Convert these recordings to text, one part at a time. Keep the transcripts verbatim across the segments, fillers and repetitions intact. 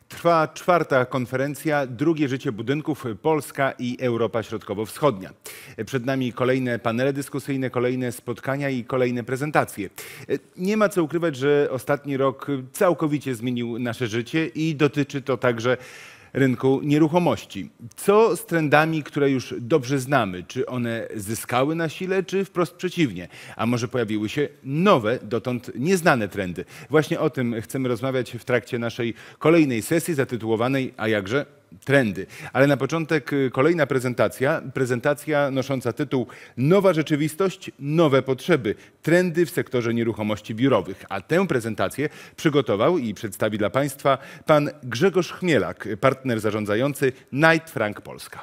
Trwa czwarta konferencja Drugie życie budynków Polska i Europa Środkowo-Wschodnia. Przed nami kolejne panele dyskusyjne, kolejne spotkania i kolejne prezentacje. Nie ma co ukrywać, że ostatni rok całkowicie zmienił nasze życie i dotyczy to także rynku nieruchomości. Co z trendami, które już dobrze znamy? Czy one zyskały na sile, czy wprost przeciwnie? A może pojawiły się nowe, dotąd nieznane trendy? Właśnie o tym chcemy rozmawiać w trakcie naszej kolejnej sesji zatytułowanej A jakże trendy. Ale na początek kolejna prezentacja, prezentacja nosząca tytuł Nowa rzeczywistość, nowe potrzeby, trendy w sektorze nieruchomości biurowych. A tę prezentację przygotował i przedstawi dla Państwa pan Grzegorz Chmielak, partner zarządzający Knight Frank Polska.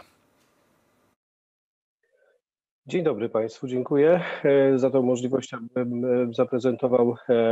Dzień dobry Państwu, dziękuję za tę możliwość, abym zaprezentował,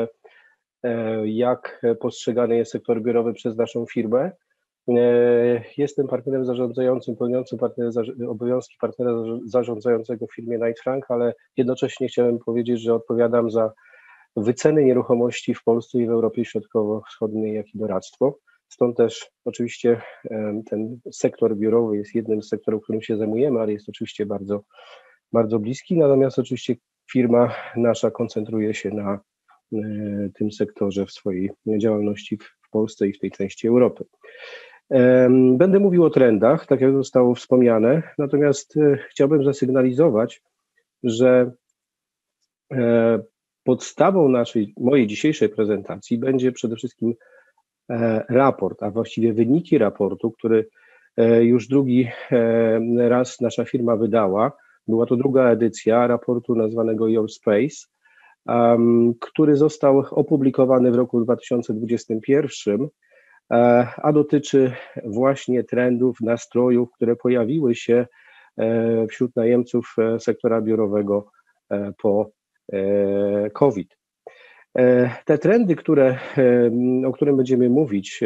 jak postrzegany jest sektor biurowy przez naszą firmę. Jestem partnerem zarządzającym, pełniącym partner, obowiązki partnera zarządzającego w firmie Knight Frank, ale jednocześnie chciałem powiedzieć, że odpowiadam za wyceny nieruchomości w Polsce i w Europie Środkowo-Wschodniej, jak i doradztwo. Stąd też oczywiście ten sektor biurowy jest jednym z sektorów, którym się zajmujemy, ale jest oczywiście bardzo, bardzo bliski. Natomiast oczywiście firma nasza koncentruje się na tym sektorze w swojej działalności w Polsce i w tej części Europy. Będę mówił o trendach, tak jak zostało wspomniane, natomiast chciałbym zasygnalizować, że podstawą naszej, mojej dzisiejszej prezentacji będzie przede wszystkim raport, a właściwie wyniki raportu, który już drugi raz nasza firma wydała. Była to druga edycja raportu nazwanego Your Space, który został opublikowany w roku dwa tysiące dwudziestym pierwszym, a dotyczy właśnie trendów, nastrojów, które pojawiły się wśród najemców sektora biurowego po COVID. Te trendy, które, o których będziemy mówić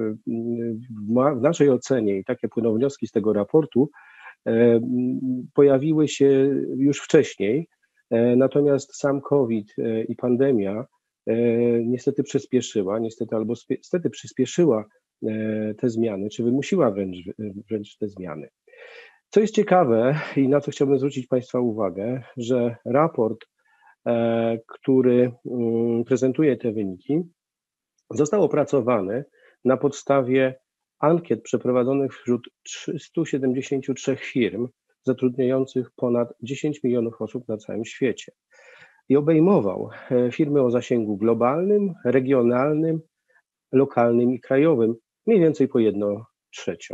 w naszej ocenie i takie płyną wnioski z tego raportu, pojawiły się już wcześniej, natomiast sam COVID i pandemia niestety przyspieszyła, niestety albo niestety przyspieszyła te zmiany, czy wymusiła wręcz, wręcz te zmiany. Co jest ciekawe i na co chciałbym zwrócić Państwa uwagę, że raport, który prezentuje te wyniki, został opracowany na podstawie ankiet przeprowadzonych wśród trzystu siedemdziesięciu trzech firm zatrudniających ponad dziesięć milionów osób na całym świecie i obejmował firmy o zasięgu globalnym, regionalnym, lokalnym i krajowym, mniej więcej po jedną trzecią.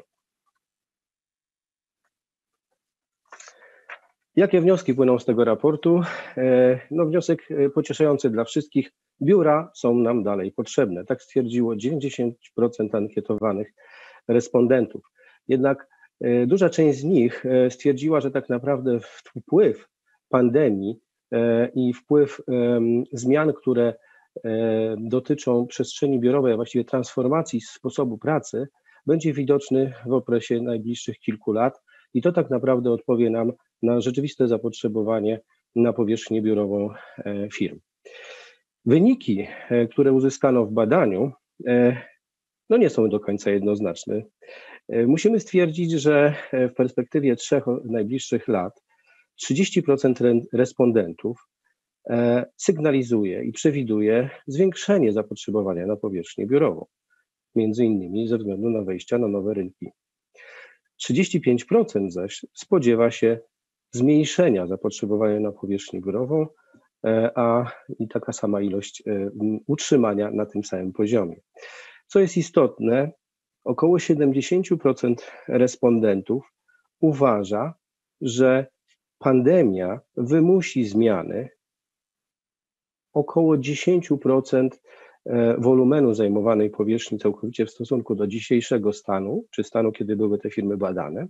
Jakie wnioski płyną z tego raportu? No, wniosek pocieszający dla wszystkich. Biura są nam dalej potrzebne. Tak stwierdziło dziewięćdziesiąt procent ankietowanych respondentów. Jednak duża część z nich stwierdziła, że tak naprawdę wpływ pandemii i wpływ zmian, które dotyczą przestrzeni biurowej, a właściwie transformacji sposobu pracy, będzie widoczny w okresie najbliższych kilku lat i to tak naprawdę odpowie nam na rzeczywiste zapotrzebowanie na powierzchnię biurową firm. Wyniki, które uzyskano w badaniu, no nie są do końca jednoznaczne. Musimy stwierdzić, że w perspektywie trzech najbliższych lat trzydzieści procent respondentów sygnalizuje i przewiduje zwiększenie zapotrzebowania na powierzchnię biurową, między innymi ze względu na wejścia na nowe rynki. trzydzieści pięć procent zaś spodziewa się zmniejszenia zapotrzebowania na powierzchnię biurową, a i taka sama ilość utrzymania na tym samym poziomie. Co jest istotne, około siedemdziesiąt procent respondentów uważa, że pandemia wymusi zmiany około dziesięć procent wolumenu zajmowanej powierzchni całkowicie w stosunku do dzisiejszego stanu, czy stanu, kiedy były te firmy badane.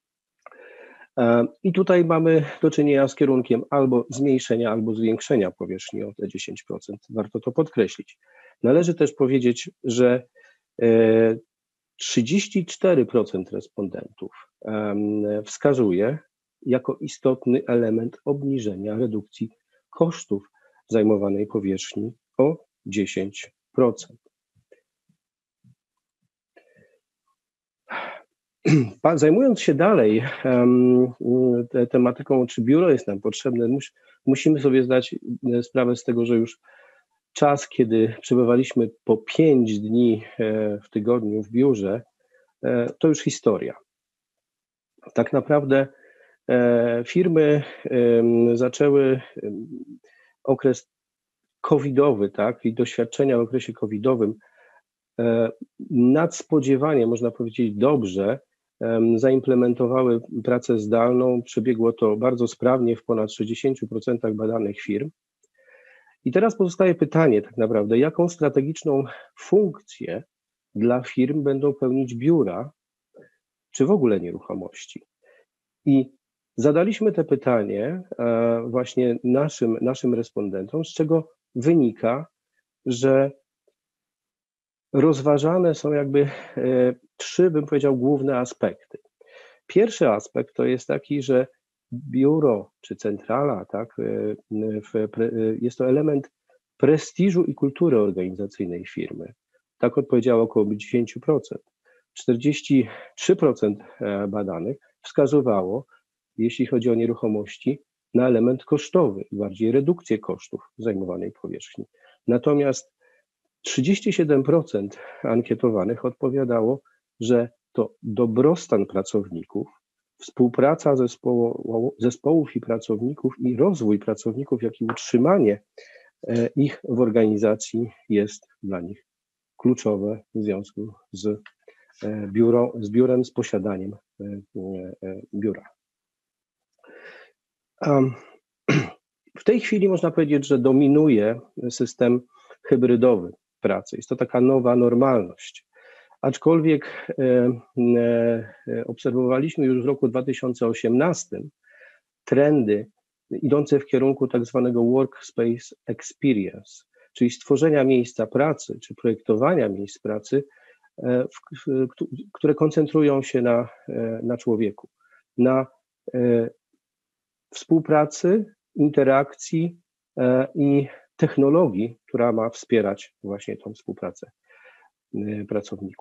I tutaj mamy do czynienia z kierunkiem albo zmniejszenia, albo zwiększenia powierzchni o te dziesięć procent. Warto to podkreślić. Należy też powiedzieć, że trzydzieści cztery procent respondentów wskazuje jako istotny element obniżenia redukcji kosztów zajmowanej powierzchni o dziesięć procent. Zajmując się dalej um, te, tematyką, czy biuro jest nam potrzebne, mus, musimy sobie zdać sprawę z tego, że już czas, kiedy przebywaliśmy po pięć dni w tygodniu w biurze, to już historia. Tak naprawdę firmy zaczęły okres covidowy, tak, i doświadczenia w okresie covidowym nadspodziewanie, można powiedzieć, dobrze zaimplementowały pracę zdalną. Przebiegło to bardzo sprawnie w ponad sześćdziesięciu procentach badanych firm. I teraz pozostaje pytanie tak naprawdę, jaką strategiczną funkcję dla firm będą pełnić biura, czy w ogóle nieruchomości. I zadaliśmy to pytanie właśnie naszym, naszym respondentom, z czego wynika, że rozważane są jakby e, trzy, bym powiedział, główne aspekty. Pierwszy aspekt to jest taki, że biuro czy centrala, tak, e, w, pre, jest to element prestiżu i kultury organizacyjnej firmy. Tak odpowiedziało około dziesięć procent. czterdzieści trzy procent badanych wskazywało, jeśli chodzi o nieruchomości, na element kosztowy, bardziej redukcję kosztów zajmowanej powierzchni. Natomiast trzydzieści siedem procent ankietowanych odpowiadało, że to dobrostan pracowników, współpraca zespołu, zespołów i pracowników i rozwój pracowników, jak i utrzymanie ich w organizacji jest dla nich kluczowe w związku z, biuro, z biurem, z posiadaniem biura. W tej chwili można powiedzieć, że dominuje system hybrydowy pracy. Jest to taka nowa normalność. Aczkolwiek e, e, obserwowaliśmy już w roku dwa tysiące osiemnastym trendy idące w kierunku tak zwanego workspace experience, czyli stworzenia miejsca pracy, czy projektowania miejsc pracy, e, w, w, które koncentrują się na, e, na człowieku, na e, współpracy, interakcji e, i technologii, która ma wspierać właśnie tą współpracę pracowników.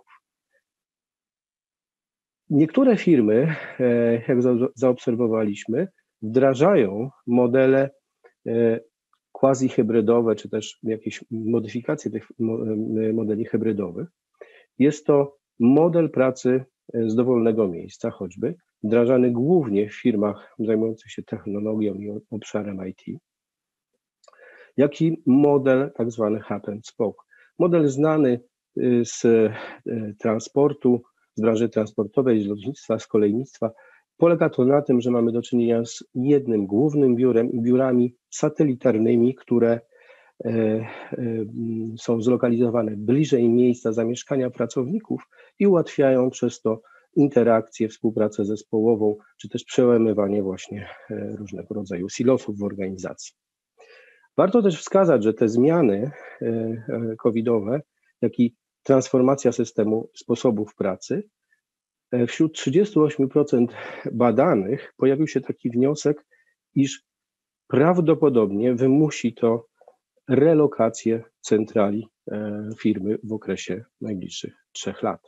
Niektóre firmy, jak zaobserwowaliśmy, wdrażają modele quasi-hybrydowe, czy też jakieś modyfikacje tych modeli hybrydowych. Jest to model pracy z dowolnego miejsca, choćby wdrażany głównie w firmach zajmujących się technologią i obszarem I T, jak i model tak zwany hub and spoke. Model znany z transportu, z branży transportowej, z lotnictwa, z kolejnictwa. Polega to na tym, że mamy do czynienia z jednym głównym biurem i biurami satelitarnymi, które są zlokalizowane bliżej miejsca zamieszkania pracowników i ułatwiają przez to interakcję, współpracę zespołową, czy też przełamywanie właśnie różnego rodzaju silosów w organizacji. Warto też wskazać, że te zmiany covidowe, jak i transformacja systemu sposobów pracy, wśród trzydziestu ośmiu procent badanych pojawił się taki wniosek, iż prawdopodobnie wymusi to relokację centrali firmy w okresie najbliższych trzech lat.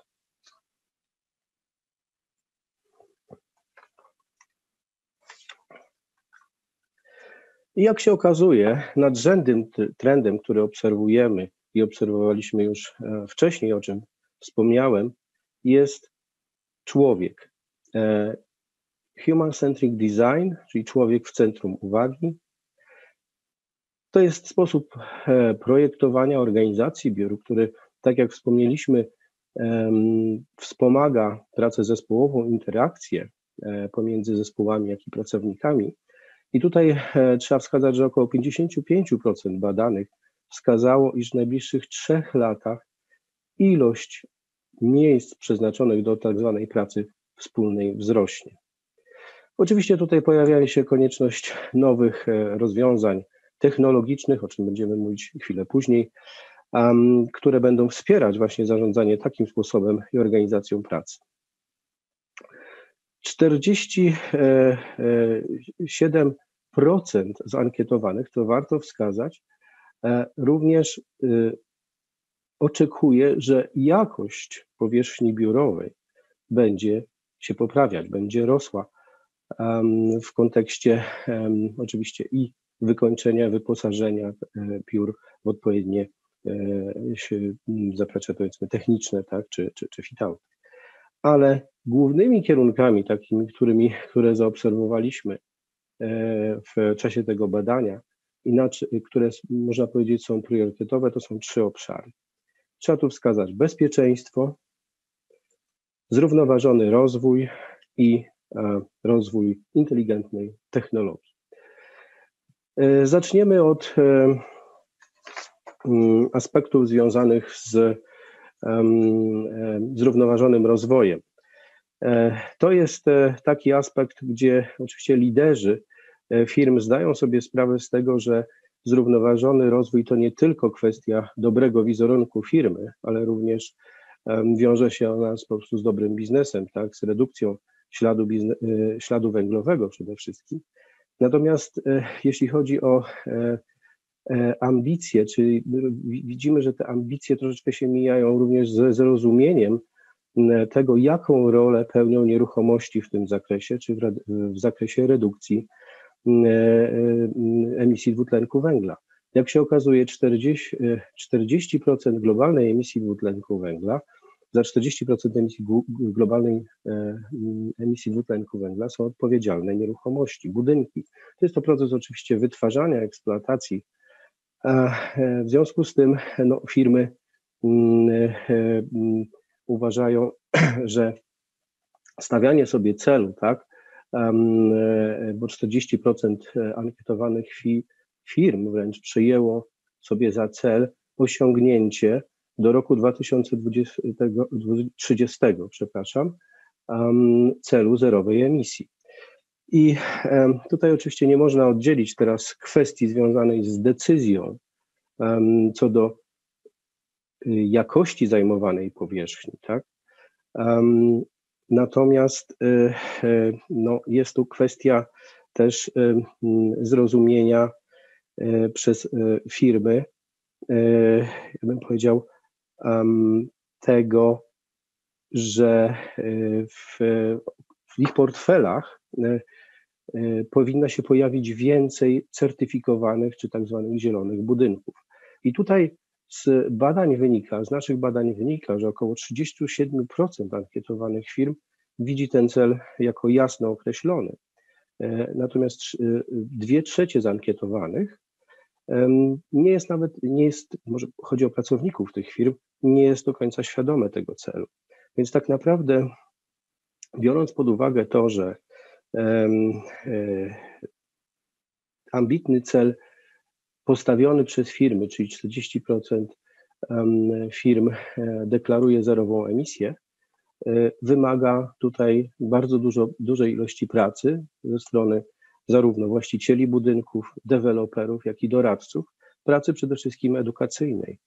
I jak się okazuje, nadrzędnym trendem, który obserwujemy i obserwowaliśmy już wcześniej, o czym wspomniałem, jest człowiek. Human-centric design, czyli człowiek w centrum uwagi. To jest sposób projektowania organizacji biur, który, tak jak wspomnieliśmy, wspomaga pracę zespołową, interakcję pomiędzy zespołami, jak i pracownikami. I tutaj trzeba wskazać, że około pięćdziesiąt pięć procent badanych wskazało, iż w najbliższych trzech latach ilość miejsc przeznaczonych do tak zwanej pracy wspólnej wzrośnie. Oczywiście tutaj pojawia się konieczność nowych rozwiązań technologicznych, o czym będziemy mówić chwilę później, um, które będą wspierać właśnie zarządzanie takim sposobem i organizacją pracy. czterdzieści siedem procent zankietowanych, to warto wskazać, również oczekuje, że jakość powierzchni biurowej będzie się poprawiać, będzie rosła w kontekście oczywiście i wykończenia, wyposażenia biur w odpowiednie zaplecze, powiedzmy, techniczne, tak, czy, czy, czy fit-out. Ale głównymi kierunkami takimi, którymi, które zaobserwowaliśmy w czasie tego badania, inaczej, które można powiedzieć są priorytetowe, to są trzy obszary. Trzeba tu wskazać bezpieczeństwo, zrównoważony rozwój i rozwój inteligentnej technologii. Zaczniemy od aspektów związanych z zrównoważonym rozwojem. To jest taki aspekt, gdzie oczywiście liderzy firm zdają sobie sprawę z tego, że zrównoważony rozwój to nie tylko kwestia dobrego wizerunku firmy, ale również wiąże się ona po prostu z dobrym biznesem, tak, z redukcją śladu, śladu węglowego przede wszystkim. Natomiast jeśli chodzi o ambicje, czyli widzimy, że te ambicje troszeczkę się mijają również ze zrozumieniem tego, jaką rolę pełnią nieruchomości w tym zakresie, czy w, w zakresie redukcji emisji dwutlenku węgla. Jak się okazuje, czterdzieści procent globalnej emisji dwutlenku węgla, za czterdzieści procent emisji globalnej emisji dwutlenku węgla są odpowiedzialne nieruchomości, budynki. To jest to proces oczywiście wytwarzania, eksploatacji. W związku z tym no, firmy uważają, że stawianie sobie celu, tak, bo czterdzieści procent ankietowanych firm wręcz przyjęło sobie za cel osiągnięcie do roku dwa tysiące trzydziestego, przepraszam, celu zerowej emisji. I tutaj oczywiście nie można oddzielić teraz kwestii związanej z decyzją co do jakości zajmowanej powierzchni, tak? Natomiast no, jest tu kwestia też zrozumienia przez firmy, ja bym powiedział, tego, że w, w ich portfelach powinno się pojawić więcej certyfikowanych czy tak zwanych zielonych budynków. I tutaj z badań wynika, z naszych badań wynika, że około trzydzieści siedem procent ankietowanych firm widzi ten cel jako jasno określony. Natomiast dwie trzecie z ankietowanych nie jest nawet, nie jest, może chodzi o pracowników tych firm, nie jest do końca świadome tego celu. Więc tak naprawdę, biorąc pod uwagę to, że ambitny cel postawiony przez firmy, czyli czterdzieści procent firm deklaruje zerową emisję, wymaga tutaj bardzo dużo, dużej ilości pracy ze strony zarówno właścicieli budynków, deweloperów, jak i doradców, pracy przede wszystkim edukacyjnej.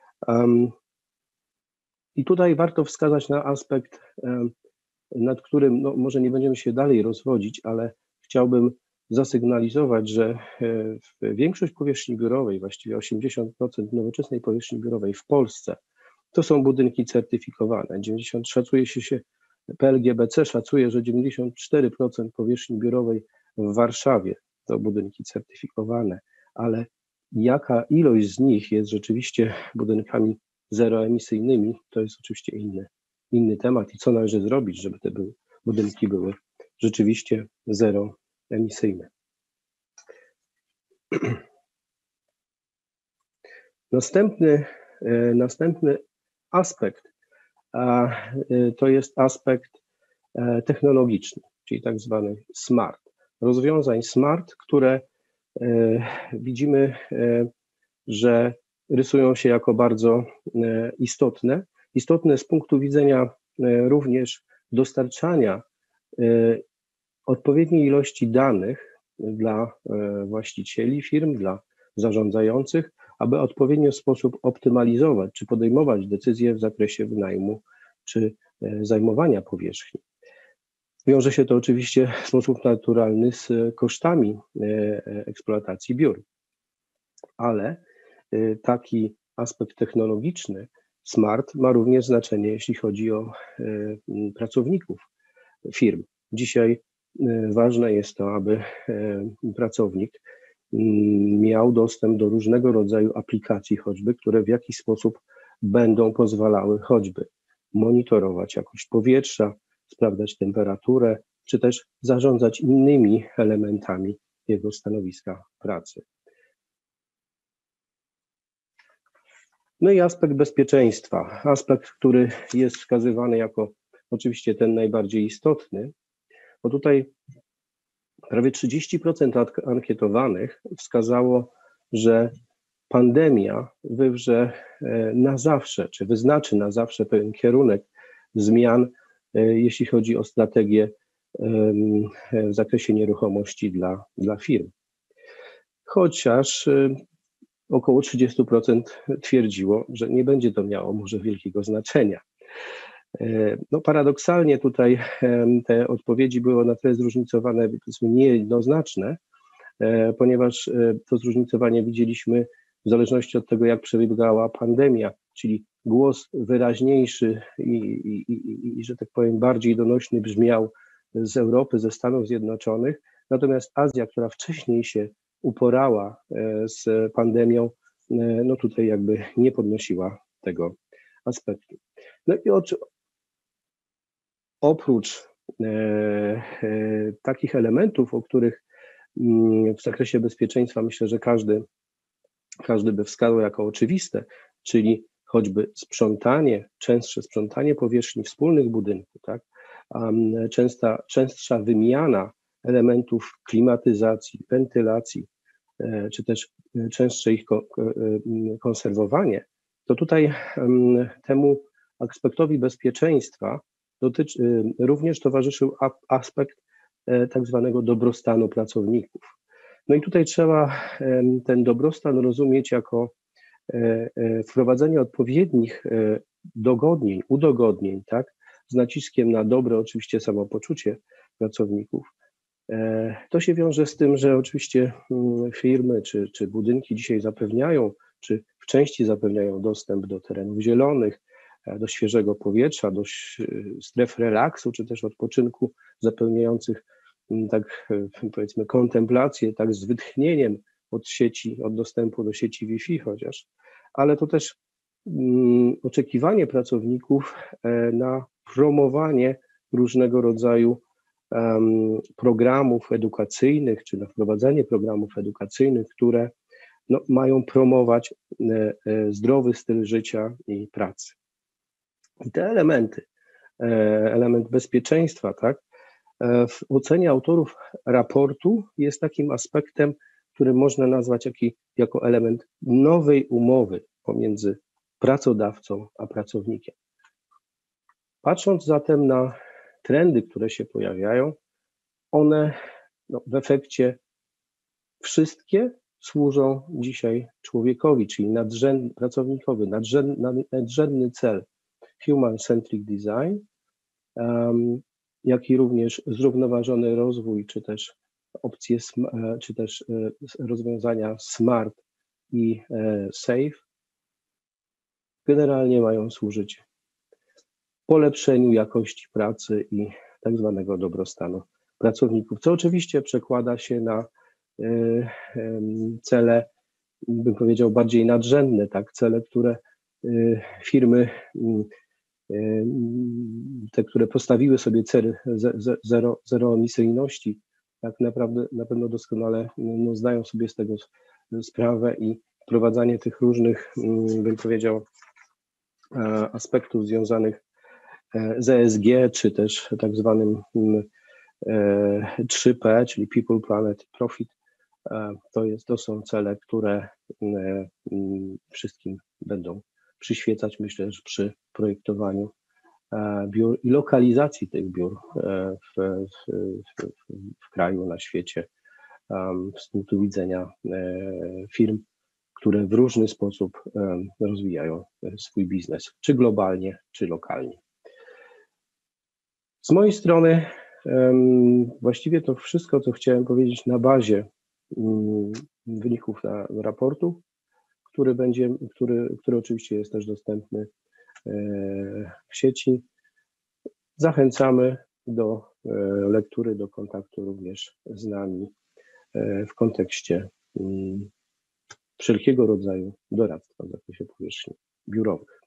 I tutaj warto wskazać na aspekt, nad którym no, może nie będziemy się dalej rozwodzić, ale chciałbym zasygnalizować, że większość powierzchni biurowej, właściwie osiemdziesiąt procent nowoczesnej powierzchni biurowej w Polsce, to są budynki certyfikowane. dziewięćdziesiąt, szacuje się, się P L G B C szacuje, że dziewięćdziesiąt cztery procent powierzchni biurowej w Warszawie to budynki certyfikowane, ale jaka ilość z nich jest rzeczywiście budynkami zeroemisyjnymi, to jest oczywiście inny, inny temat i co należy zrobić, żeby te były, budynki były rzeczywiście zeroemisyjne. Następny, następny aspekt to jest aspekt technologiczny, czyli tak zwany smart. Rozwiązań smart, które widzimy, że rysują się jako bardzo istotne. Istotne z punktu widzenia również dostarczania odpowiedniej ilości danych dla właścicieli firm, dla zarządzających, aby w odpowiedni sposób optymalizować czy podejmować decyzje w zakresie wynajmu czy zajmowania powierzchni. Wiąże się to oczywiście w sposób naturalny z kosztami eksploatacji biur, ale taki aspekt technologiczny, smart, ma również znaczenie, jeśli chodzi o pracowników. firm. Dzisiaj ważne jest to, aby pracownik miał dostęp do różnego rodzaju aplikacji choćby, które w jakiś sposób będą pozwalały choćby monitorować jakość powietrza, sprawdzać temperaturę, czy też zarządzać innymi elementami jego stanowiska pracy. No i aspekt bezpieczeństwa, aspekt, który jest wskazywany jako oczywiście ten najbardziej istotny, bo tutaj prawie trzydzieści procent ankietowanych wskazało, że pandemia wywrze na zawsze, czy wyznaczy na zawsze pewien kierunek zmian, jeśli chodzi o strategię w zakresie nieruchomości dla, dla firm. Chociaż około trzydzieści procent twierdziło, że nie będzie to miało może wielkiego znaczenia. No paradoksalnie tutaj te odpowiedzi były na tyle zróżnicowane, powiedzmy niejednoznaczne, ponieważ to zróżnicowanie widzieliśmy w zależności od tego, jak przebiegała pandemia, czyli głos wyraźniejszy i, i, i, i że tak powiem bardziej donośny brzmiał z Europy, ze Stanów Zjednoczonych, natomiast Azja, która wcześniej się uporała z pandemią, no tutaj jakby nie podnosiła tego aspektu. No i od, oprócz e, e, takich elementów, o których m, w zakresie bezpieczeństwa myślę, że każdy, każdy by wskazał jako oczywiste, czyli choćby sprzątanie, częstsze sprzątanie powierzchni wspólnych budynków, tak? Um, częsta, częstsza wymiana elementów klimatyzacji, wentylacji, e, czy też częstsze ich ko, e, konserwowanie, to tutaj um, temu aspektowi bezpieczeństwa dotyczy, również towarzyszył aspekt tak zwanego dobrostanu pracowników. No i tutaj trzeba ten dobrostan rozumieć jako wprowadzenie odpowiednich dogodnień, udogodnień, tak, z naciskiem na dobre oczywiście samopoczucie pracowników. To się wiąże z tym, że oczywiście firmy czy, czy budynki dzisiaj zapewniają, czy w części zapewniają dostęp do terenów zielonych, do świeżego powietrza, do stref relaksu, czy też odpoczynku zapewniających tak powiedzmy kontemplację, tak z wytchnieniem od sieci, od dostępu do sieci Wi-Fi chociaż, ale to też um, oczekiwanie pracowników na promowanie różnego rodzaju um, programów edukacyjnych, czy na wprowadzenie programów edukacyjnych, które no, mają promować e, e, zdrowy styl życia i pracy. I te elementy, element bezpieczeństwa, tak, w ocenie autorów raportu jest takim aspektem, który można nazwać jaki, jako element nowej umowy pomiędzy pracodawcą a pracownikiem. Patrząc zatem na trendy, które się pojawiają, one no, w efekcie wszystkie służą dzisiaj człowiekowi, czyli nadrzędny, pracownikowi, nadrzędny, nadrzędny cel human-centric design, um, jak i również zrównoważony rozwój, czy też opcje, czy też rozwiązania smart i safe, generalnie mają służyć polepszeniu jakości pracy i tak zwanego dobrostanu pracowników, co oczywiście przekłada się na cele, bym powiedział, bardziej nadrzędne, tak, cele, które firmy, te, które postawiły sobie cel zero, zeroemisyjności, tak naprawdę na pewno doskonale no, zdają sobie z tego sprawę i wprowadzanie tych różnych, bym powiedział, aspektów związanych z E S G, czy też tak zwanym trzy P, czyli People, Planet, Profit, to, jest, to są cele, które wszystkim będą przyświecać, myślę, że przy projektowaniu biur i lokalizacji tych biur w, w, w, w kraju, na świecie, z punktu widzenia firm, które w różny sposób rozwijają swój biznes, czy globalnie, czy lokalnie. Z mojej strony właściwie to wszystko, co chciałem powiedzieć na bazie wyników na raportu, który będzie, który, który oczywiście jest też dostępny w sieci. Zachęcamy do lektury, do kontaktu również z nami w kontekście wszelkiego rodzaju doradztwa w zakresie powierzchni biurowych.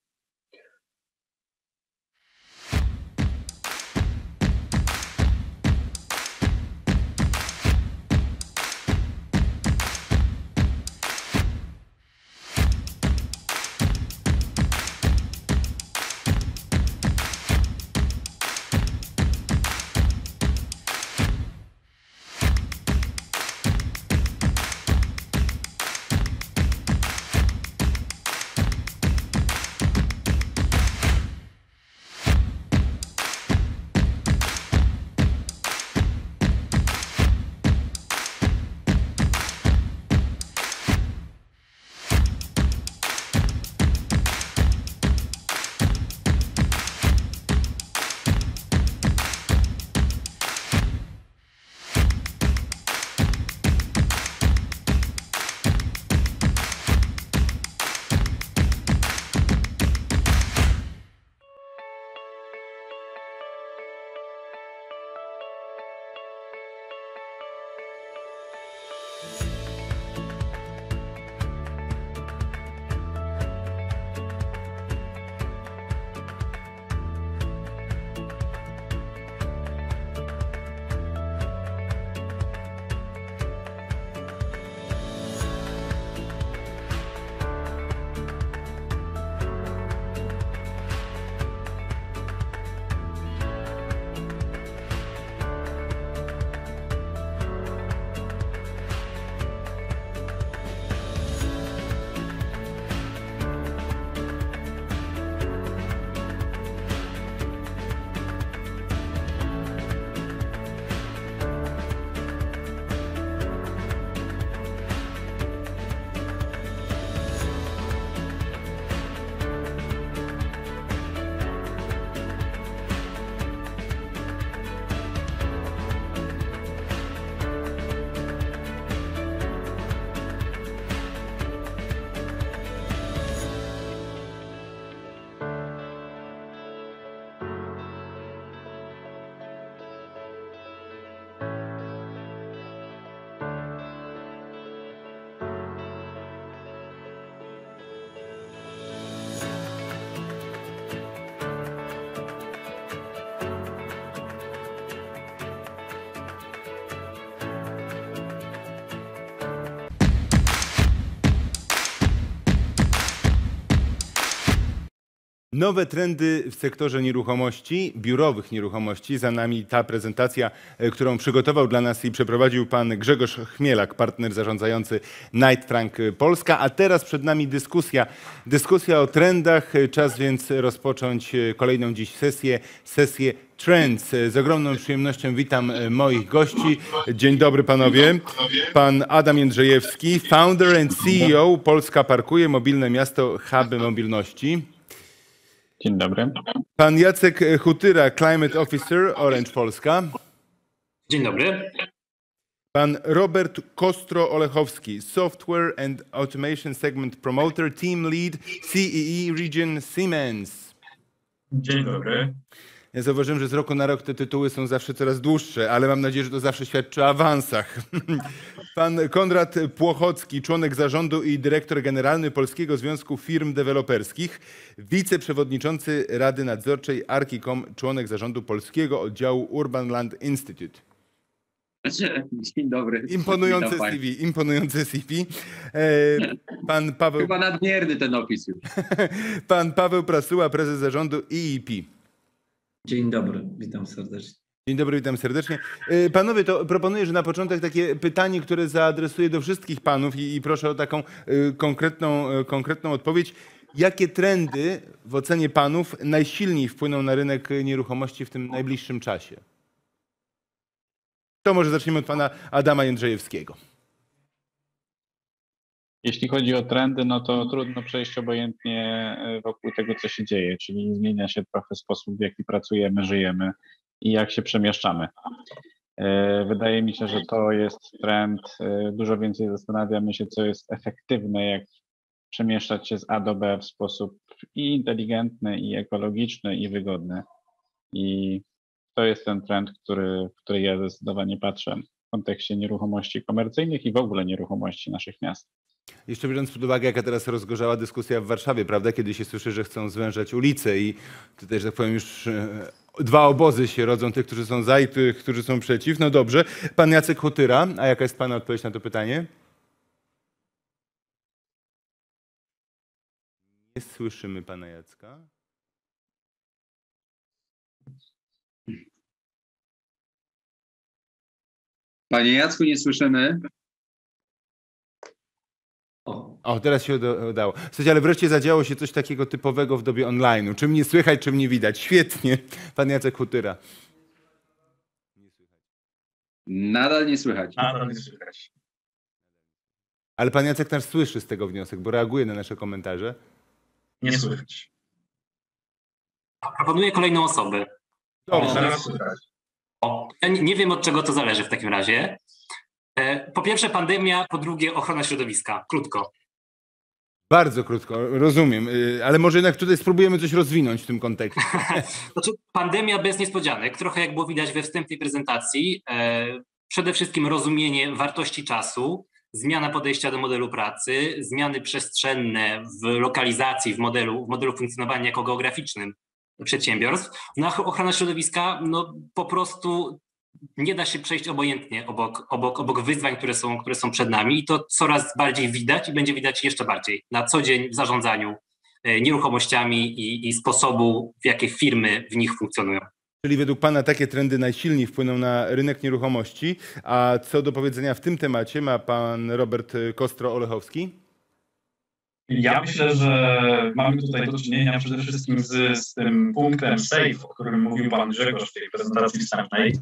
Nowe trendy w sektorze nieruchomości, biurowych nieruchomości. Za nami ta prezentacja, którą przygotował dla nas i przeprowadził pan Grzegorz Chmielak, partner zarządzający Knight Frank Polska. A teraz przed nami dyskusja. Dyskusja o trendach. Czas więc rozpocząć kolejną dziś sesję, sesję Trends. Z ogromną przyjemnością witam moich gości. Dzień dobry panowie. Pan Adam Jędrzejewski, founder and C E O Polska Parkuje, mobilne miasto, huby mobilności. Dzień dobry. Pan Jacek Hutyra, Climate Officer Orange Polska. Dzień dobry. Pan Robert Kostro-Olechowski, Software and Automation Segment Promoter, Team Lead, C E E Region Siemens. Dzień dobry. Ja zauważyłem, że z roku na rok te tytuły są zawsze coraz dłuższe, ale mam nadzieję, że to zawsze świadczy o awansach. Pan Konrad Płochocki, członek zarządu i dyrektor generalny Polskiego Związku Firm Deweloperskich, wiceprzewodniczący Rady Nadzorczej Archicom, członek zarządu Polskiego Oddziału Urban Land Institute. Dzień dobry. Imponujące C V, imponujące C V. Pan Paweł... Chyba nadmierny ten opis już. Pan Paweł Prasuła, prezes zarządu E E P. Dzień dobry, witam serdecznie. Dzień dobry, witam serdecznie. Panowie, to proponuję, że na początek takie pytanie, które zaadresuję do wszystkich panów i, i proszę o taką y, konkretną, y, konkretną odpowiedź. Jakie trendy w ocenie panów najsilniej wpłyną na rynek nieruchomości w tym najbliższym czasie? To może zaczniemy od pana Adama Jędrzejewskiego. Jeśli chodzi o trendy, no to trudno przejść obojętnie wokół tego, co się dzieje, czyli zmienia się trochę sposób, w jaki pracujemy, żyjemy i jak się przemieszczamy. Wydaje mi się, że to jest trend. Dużo więcej zastanawiamy się, co jest efektywne, jak przemieszczać się z A do B w sposób i inteligentny, i ekologiczny, i wygodny. I to jest ten trend, który, w który ja zdecydowanie patrzę w kontekście nieruchomości komercyjnych i w ogóle nieruchomości naszych miast. Jeszcze biorąc pod uwagę, jaka teraz rozgorzała dyskusja w Warszawie, prawda, kiedy się słyszy, że chcą zwężać ulice i tutaj, że tak powiem, już e, dwa obozy się rodzą, tych, którzy są za i tych, którzy są przeciw. No dobrze. Pan Jacek Hutyra, a jaka jest pana odpowiedź na to pytanie? Nie słyszymy pana Jacka. Panie Jacku, nie słyszymy. O, O, teraz się uda- udało. Słuchajcie, ale wreszcie zadziało się coś takiego typowego w dobie online'u. Czym nie słychać, czym nie widać. Świetnie. Pan Jacek Hutyra. Nadal nie słychać. Nadal nie słychać. Ale pan Jacek nas słyszy z tego wniosek, bo reaguje na nasze komentarze. Nie słychać. Proponuję kolejną osobę. Dobrze. Teraz słychać. O, ja nie, nie wiem, od czego to zależy w takim razie. E, Po pierwsze pandemia, po drugie ochrona środowiska. Krótko. Bardzo krótko, rozumiem. Y, Ale może jednak tutaj spróbujemy coś rozwinąć w tym kontekście. Znaczy, pandemia bez niespodzianek, trochę jak było widać we wstępnej prezentacji. E, Przede wszystkim rozumienie wartości czasu, zmiana podejścia do modelu pracy, zmiany przestrzenne w lokalizacji, w modelu, w modelu funkcjonowania jako geograficznym przedsiębiorstw. No a ochrona środowiska, no po prostu nie da się przejść obojętnie obok, obok, obok wyzwań, które są, które są przed nami i to coraz bardziej widać i będzie widać jeszcze bardziej na co dzień w zarządzaniu e, nieruchomościami i, i sposobu, w jaki firmy w nich funkcjonują. Czyli według pana takie trendy najsilniej wpłyną na rynek nieruchomości. A co do powiedzenia w tym temacie ma pan Robert Kostro-Olechowski? Ja myślę, że mamy tutaj do czynienia przede wszystkim z, z tym punktem safe, o którym mówił pan Grzegorz w tej prezentacji wstępnej,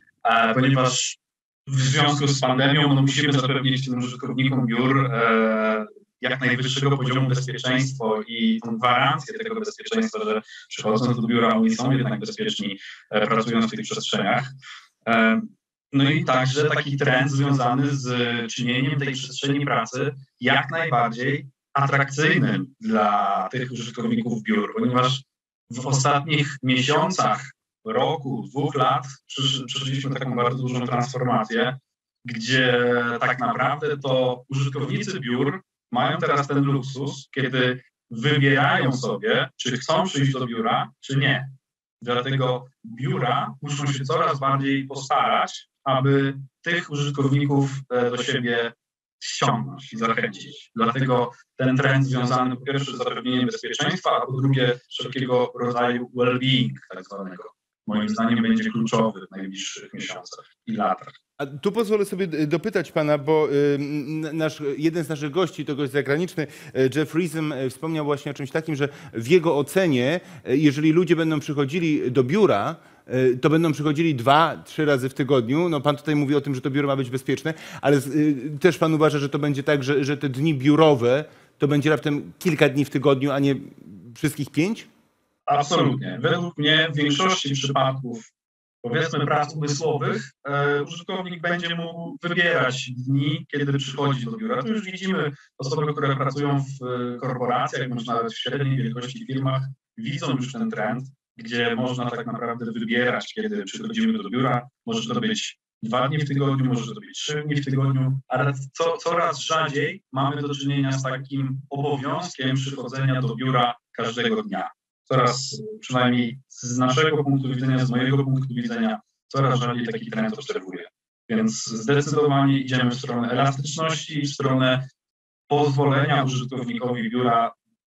e, ponieważ w związku z pandemią no, musimy zapewnić tym użytkownikom biur e, jak najwyższego poziomu bezpieczeństwa i tą gwarancję tego bezpieczeństwa, że przychodząc do biura oni są jednak bezpieczni, e, pracując w tych przestrzeniach. E, no i także taki trend związany z czynieniem tej przestrzeni pracy jak najbardziej atrakcyjnym dla tych użytkowników biur, ponieważ w ostatnich miesiącach, roku, dwóch lat przeszliśmy taką bardzo dużą transformację, gdzie tak naprawdę to użytkownicy biur mają teraz ten luksus, kiedy wybierają sobie, czy chcą przyjść do biura, czy nie. Dlatego biura muszą się coraz bardziej postarać, aby tych użytkowników do siebie ściągnąć i zachęcić. Dlatego ten trend związany po pierwsze z zapewnieniem bezpieczeństwa, a po drugie wszelkiego rodzaju well-being tak zwanego, moim zdaniem będzie kluczowy w najbliższych miesiącach i latach. A tu pozwolę sobie dopytać pana, bo y, nasz, jeden z naszych gości, to gość zagraniczny, Jeff Reesem, wspomniał właśnie o czymś takim, że w jego ocenie, jeżeli ludzie będą przychodzili do biura, to będą przychodzili dwa, trzy razy w tygodniu. No pan tutaj mówi o tym, że to biuro ma być bezpieczne, ale y, też pan uważa, że to będzie tak, że, że te dni biurowe to będzie raptem kilka dni w tygodniu, a nie wszystkich pięć? Absolutnie. Według mnie w większości przypadków, powiedzmy, prac umysłowych, e, użytkownik będzie mógł wybierać dni, kiedy przychodzi do biura. To już widzimy osoby, które pracują w korporacjach, bądź nawet w średniej wielkości firmach, widzą już ten trend, gdzie można tak naprawdę wybierać, kiedy przychodzimy do biura. Może to być dwa dni w tygodniu, może to być trzy dni w tygodniu, ale co, coraz rzadziej mamy do czynienia z takim obowiązkiem przychodzenia do biura każdego dnia. Coraz, przynajmniej z naszego punktu widzenia, z mojego punktu widzenia, coraz rzadziej taki trend obserwuję. Więc zdecydowanie idziemy w stronę elastyczności, w stronę pozwolenia użytkownikowi biura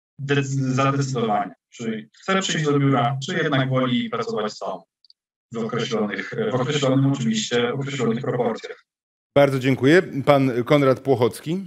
zadecydowania, czy chce przyjść do biura, czy jednak woli pracować sam w określonych, w określonym oczywiście, w określonych proporcjach. Bardzo dziękuję. Pan Konrad Płochocki.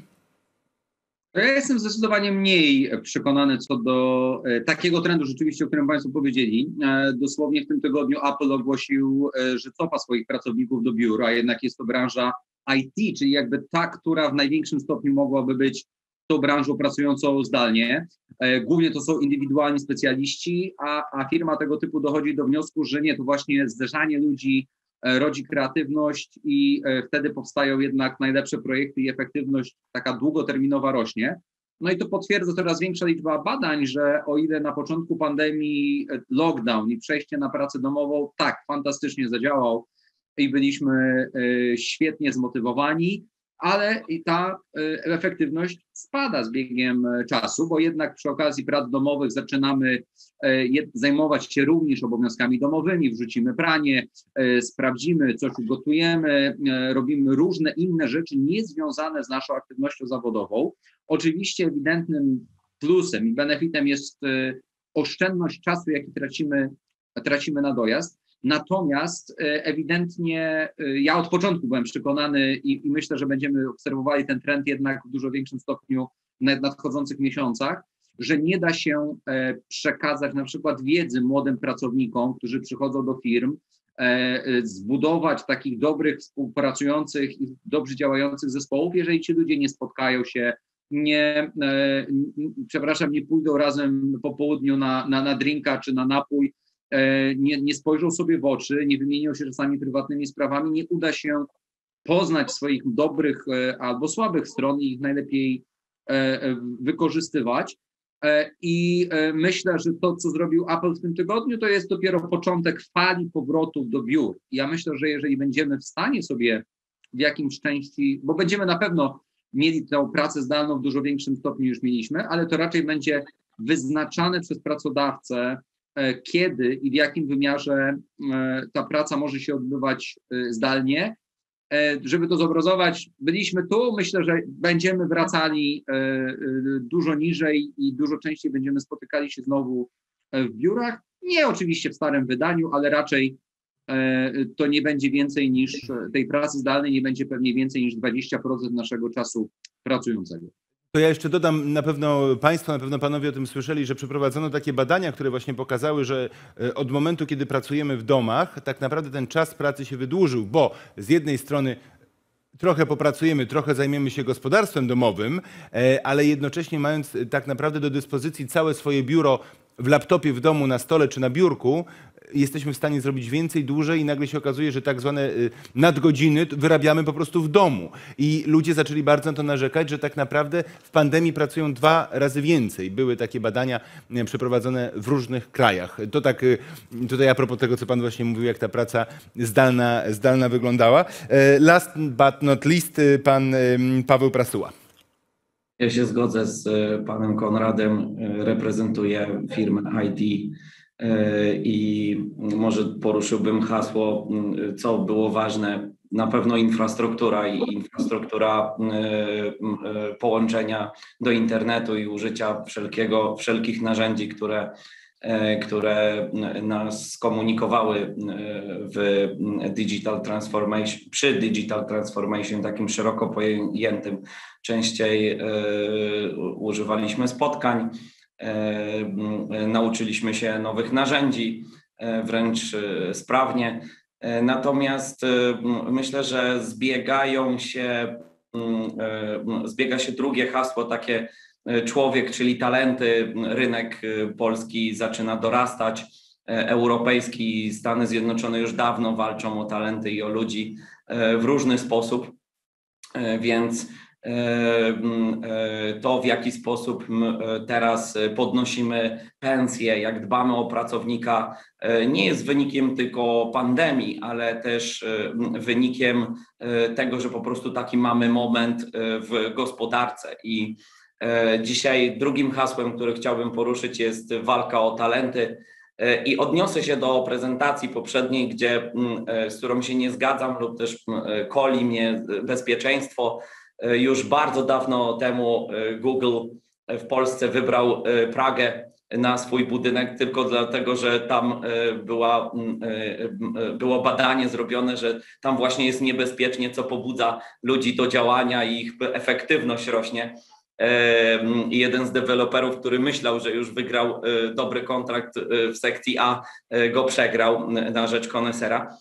Ja jestem zdecydowanie mniej przekonany co do e, takiego trendu rzeczywiście, o którym Państwo powiedzieli. E, dosłownie w tym tygodniu Apple ogłosił, e, że cofa swoich pracowników do biura, a jednak jest to branża I T, czyli jakby ta, która w największym stopniu mogłaby być tą branżą pracującą zdalnie. E, głównie to są indywidualni specjaliści, a, a firma tego typu dochodzi do wniosku, że nie, to właśnie zderzanie ludzi rodzi kreatywność i wtedy powstają jednak najlepsze projekty i efektywność taka długoterminowa rośnie. No i to potwierdza coraz większa liczba badań, że o ile na początku pandemii lockdown i przejście na pracę domową tak fantastycznie zadziałał i byliśmy świetnie zmotywowani, ale i ta efektywność spada z biegiem czasu, bo jednak przy okazji prac domowych zaczynamy zajmować się również obowiązkami domowymi, wrzucimy pranie, sprawdzimy, coś ugotujemy, robimy różne inne rzeczy niezwiązane z naszą aktywnością zawodową. Oczywiście ewidentnym plusem i benefitem jest oszczędność czasu, jaki tracimy, tracimy na dojazd. Natomiast ewidentnie ja od początku byłem przekonany i, i myślę, że będziemy obserwowali ten trend jednak w dużo większym stopniu w nadchodzących miesiącach, że nie da się przekazać na przykład wiedzy młodym pracownikom, którzy przychodzą do firm, zbudować takich dobrych, współpracujących i dobrze działających zespołów, jeżeli ci ludzie nie spotkają się, nie, przepraszam, nie pójdą razem po południu na, na, na drinka czy na napój, Nie, nie spojrzą sobie w oczy, nie wymienią się czasami prywatnymi sprawami, nie uda się poznać swoich dobrych albo słabych stron i ich najlepiej wykorzystywać. I myślę, że to, co zrobił Apple w tym tygodniu, to jest dopiero początek fali powrotów do biur. Ja myślę, że jeżeli będziemy w stanie sobie w jakimś części, bo będziemy na pewno mieli tę pracę zdalną w dużo większym stopniu niż mieliśmy, ale to raczej będzie wyznaczane przez pracodawcę, kiedy i w jakim wymiarze ta praca może się odbywać zdalnie. Żeby to zobrazować, byliśmy tu, myślę, że będziemy wracali dużo niżej i dużo częściej będziemy spotykali się znowu w biurach. Nie oczywiście w starym wydaniu, ale raczej to nie będzie więcej niż, tej pracy zdalnej nie będzie pewnie więcej niż dwadzieścia procent naszego czasu pracującego. To ja jeszcze dodam, na pewno Państwo, na pewno Panowie o tym słyszeli, że przeprowadzono takie badania, które właśnie pokazały, że od momentu, kiedy pracujemy w domach, tak naprawdę ten czas pracy się wydłużył, bo z jednej strony trochę popracujemy, trochę zajmiemy się gospodarstwem domowym, ale jednocześnie mając tak naprawdę do dyspozycji całe swoje biuro w laptopie w domu, na stole czy na biurku, jesteśmy w stanie zrobić więcej, dłużej i nagle się okazuje, że tak zwane nadgodziny wyrabiamy po prostu w domu. I ludzie zaczęli bardzo na to narzekać, że tak naprawdę w pandemii pracują dwa razy więcej. Były takie badania przeprowadzone w różnych krajach. To tak tutaj a propos tego, co Pan właśnie mówił, jak ta praca zdalna, zdalna wyglądała. Last but not least, Pan Paweł Prasuła. Ja się zgodzę z Panem Konradem, reprezentuję firmę I T i może poruszyłbym hasło, co było ważne. Na pewno infrastruktura i infrastruktura połączenia do internetu i użycia wszelkiego, wszelkich narzędzi, które, które nas komunikowały w digital transformation, przy digital transformation takim szeroko pojętym. Częściej używaliśmy spotkań, nauczyliśmy się nowych narzędzi wręcz sprawnie. Natomiast myślę, że zbiegają się, zbiega się drugie hasło, takie człowiek, czyli talenty. Rynek polski zaczyna dorastać, europejski, Stany Zjednoczone już dawno walczą o talenty i o ludzi w różny sposób, więc to, w jaki sposób teraz podnosimy pensje, jak dbamy o pracownika, nie jest wynikiem tylko pandemii, ale też wynikiem tego, że po prostu taki mamy moment w gospodarce. I dzisiaj drugim hasłem, które chciałbym poruszyć, jest walka o talenty. I odniosę się do prezentacji poprzedniej, gdzie, z którą się nie zgadzam lub też koli mnie bezpieczeństwo. Już bardzo dawno temu Google w Polsce wybrał Pragę na swój budynek tylko dlatego, że tam była, było badanie zrobione, że tam właśnie jest niebezpiecznie, co pobudza ludzi do działania i ich efektywność rośnie. I jeden z deweloperów, który myślał, że już wygrał dobry kontrakt w sekcji A, go przegrał na rzecz konesera.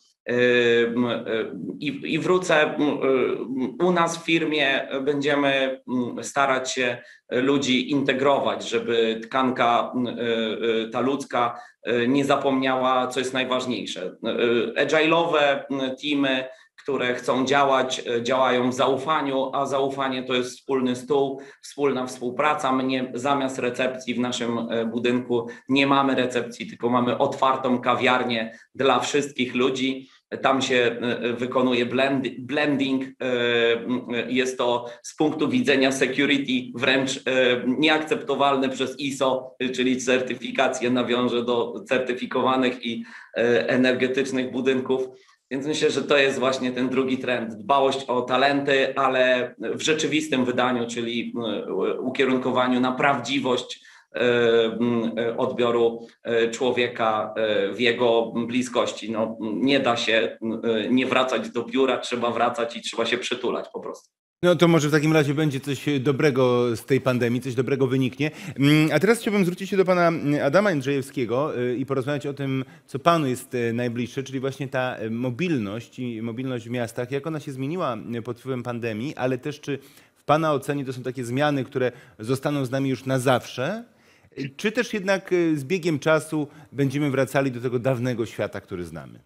I, I wrócę, u nas w firmie będziemy starać się ludzi integrować, żeby tkanka ta ludzka nie zapomniała, co jest najważniejsze. Agile'owe teamy które chcą działać, działają w zaufaniu, a zaufanie to jest wspólny stół, wspólna współpraca. My nie, zamiast recepcji w naszym budynku nie mamy recepcji, tylko mamy otwartą kawiarnię dla wszystkich ludzi. Tam się wykonuje blending. Jest to z punktu widzenia security wręcz nieakceptowalne przez I S O, czyli certyfikację nawiążę do certyfikowanych i energetycznych budynków. Więc myślę, że to jest właśnie ten drugi trend. Dbałość o talenty, ale w rzeczywistym wydaniu, czyli ukierunkowaniu na prawdziwość odbioru człowieka w jego bliskości. No, nie da się nie wracać do biura, trzeba wracać i trzeba się przytulać po prostu. No to może w takim razie będzie coś dobrego z tej pandemii, coś dobrego wyniknie. A teraz chciałbym zwrócić się do pana Adama Jędrzejewskiego i porozmawiać o tym, co panu jest najbliższe, czyli właśnie ta mobilność i mobilność w miastach, jak ona się zmieniła pod wpływem pandemii, ale też czy w pana ocenie to są takie zmiany, które zostaną z nami już na zawsze, czy też jednak z biegiem czasu będziemy wracali do tego dawnego świata, który znamy?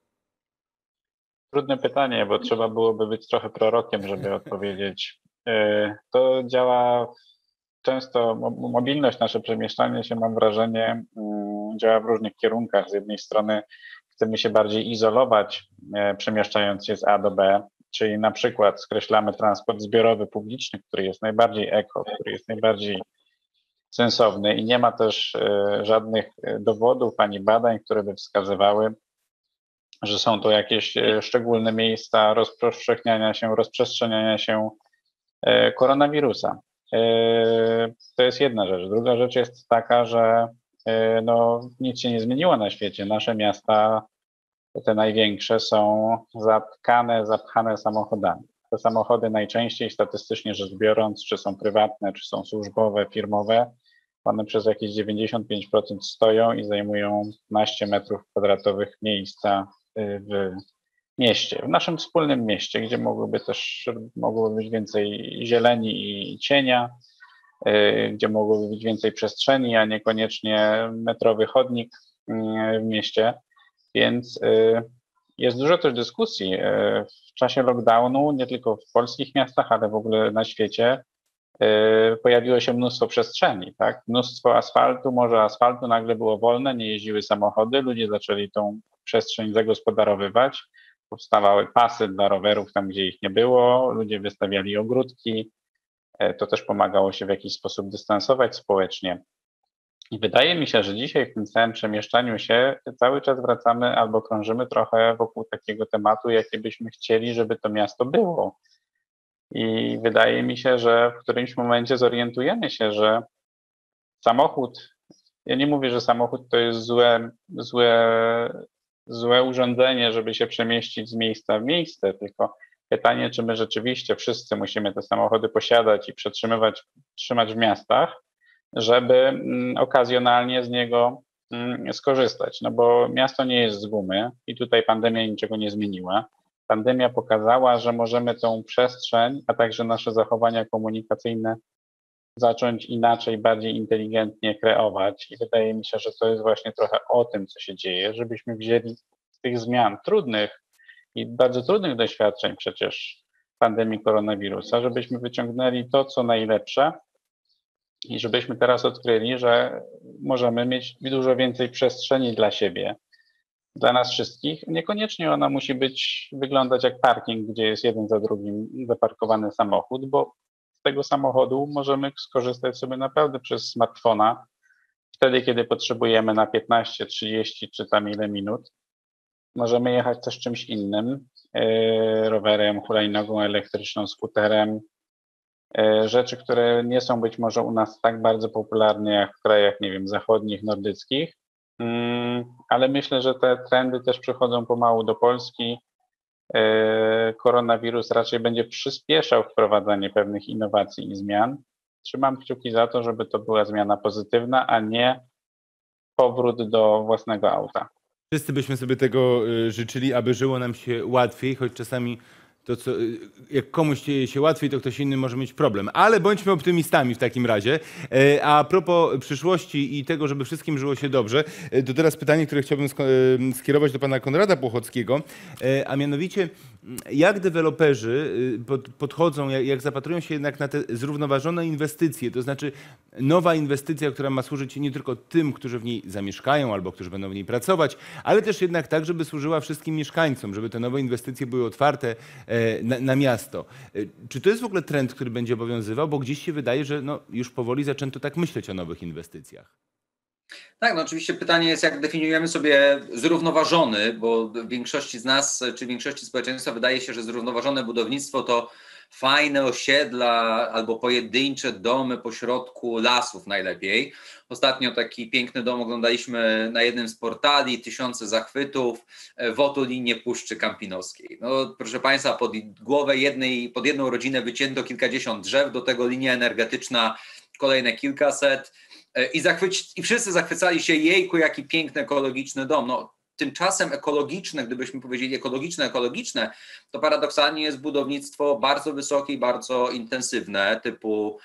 Trudne pytanie, bo trzeba byłoby być trochę prorokiem, żeby odpowiedzieć. To działa często, mobilność, nasze przemieszczanie się, mam wrażenie, działa w różnych kierunkach. Z jednej strony chcemy się bardziej izolować, przemieszczając się z A do B, czyli na przykład skreślamy transport zbiorowy, publiczny, który jest najbardziej eko, który jest najbardziej sensowny i nie ma też żadnych dowodów ani badań, które by wskazywały, że są to jakieś szczególne miejsca rozpowszechniania się, rozprzestrzeniania się koronawirusa. To jest jedna rzecz. Druga rzecz jest taka, że no, nic się nie zmieniło na świecie. Nasze miasta, te największe, są zatkane, zapchane samochodami. Te samochody najczęściej, statystycznie rzecz biorąc, czy są prywatne, czy są służbowe, firmowe, one przez jakieś dziewięćdziesiąt pięć procent stoją i zajmują piętnaście metrów kwadratowych miejsca w mieście, w naszym wspólnym mieście, gdzie mogłoby też mogłoby być więcej zieleni i cienia, gdzie mogłoby być więcej przestrzeni, a niekoniecznie metrowy chodnik w mieście. Więc jest dużo też dyskusji w czasie lockdownu, nie tylko w polskich miastach, ale w ogóle na świecie. Pojawiło się mnóstwo przestrzeni, tak? Mnóstwo asfaltu, morze asfaltu nagle było wolne, nie jeździły samochody, ludzie zaczęli tą przestrzeń zagospodarowywać, powstawały pasy dla rowerów tam, gdzie ich nie było, ludzie wystawiali ogródki, to też pomagało się w jakiś sposób dystansować społecznie. I wydaje mi się, że dzisiaj w tym całym przemieszczaniu się cały czas wracamy albo krążymy trochę wokół takiego tematu, jaki byśmy chcieli, żeby to miasto było. I wydaje mi się, że w którymś momencie zorientujemy się, że samochód, ja nie mówię, że samochód to jest złe, złe, złe urządzenie, żeby się przemieścić z miejsca w miejsce, tylko pytanie, czy my rzeczywiście wszyscy musimy te samochody posiadać i przetrzymywać, trzymać w miastach, żeby okazjonalnie z niego skorzystać. No bo miasto nie jest z gumy i tutaj pandemia niczego nie zmieniła. Pandemia pokazała, że możemy tą przestrzeń, a także nasze zachowania komunikacyjne zacząć inaczej, bardziej inteligentnie kreować i wydaje mi się, że to jest właśnie trochę o tym, co się dzieje, żebyśmy wzięli z tych zmian trudnych i bardzo trudnych doświadczeń przecież pandemii koronawirusa, żebyśmy wyciągnęli to, co najlepsze i żebyśmy teraz odkryli, że możemy mieć dużo więcej przestrzeni dla siebie, dla nas wszystkich. Niekoniecznie ona musi być, wyglądać jak parking, gdzie jest jeden za drugim zaparkowany samochód, bo z tego samochodu możemy skorzystać sobie naprawdę przez smartfona, wtedy, kiedy potrzebujemy na piętnaście, trzydzieści czy tam ile minut. Możemy jechać też czymś innym, yy, rowerem, hulajnogą elektryczną, skuterem. Yy, rzeczy, które nie są być może u nas tak bardzo popularne jak w krajach, nie wiem, zachodnich, nordyckich. Ale myślę, że te trendy też przychodzą pomału do Polski. Koronawirus raczej będzie przyspieszał wprowadzanie pewnych innowacji i zmian. Trzymam kciuki za to, żeby to była zmiana pozytywna, a nie powrót do własnego auta. Wszyscy byśmy sobie tego życzyli, aby żyło nam się łatwiej, choć czasami to, co, jak komuś dzieje się łatwiej, to ktoś inny może mieć problem. Ale bądźmy optymistami w takim razie. A propos przyszłości i tego, żeby wszystkim żyło się dobrze, to teraz pytanie, które chciałbym skierować do pana Konrada Płochockiego, a mianowicie jak deweloperzy pod, podchodzą, jak, jak zapatrują się jednak na te zrównoważone inwestycje, to znaczy nowa inwestycja, która ma służyć nie tylko tym, którzy w niej zamieszkają albo którzy będą w niej pracować, ale też jednak tak, żeby służyła wszystkim mieszkańcom, żeby te nowe inwestycje były otwarte na, na miasto. Czy to jest w ogóle trend, który będzie obowiązywał? Bo gdzieś się wydaje, że no, już powoli zaczęto tak myśleć o nowych inwestycjach. Tak, no oczywiście pytanie jest, jak definiujemy sobie zrównoważony, bo większości z nas, czy większości społeczeństwa wydaje się, że zrównoważone budownictwo to fajne osiedla albo pojedyncze domy pośrodku lasów najlepiej. Ostatnio taki piękny dom oglądaliśmy na jednym z portali, tysiące zachwytów w otolinie Puszczy Kampinoskiej. No proszę Państwa, pod głowę jednej, pod jedną rodzinę wycięto kilkadziesiąt drzew, do tego linia energetyczna kolejne kilkaset. I, zachwyci, I wszyscy zachwycali się, jejku, jaki piękny, ekologiczny dom. No, tymczasem ekologiczne, gdybyśmy powiedzieli ekologiczne, ekologiczne, to paradoksalnie jest budownictwo bardzo wysokie i bardzo intensywne, typu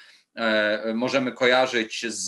e, możemy kojarzyć z,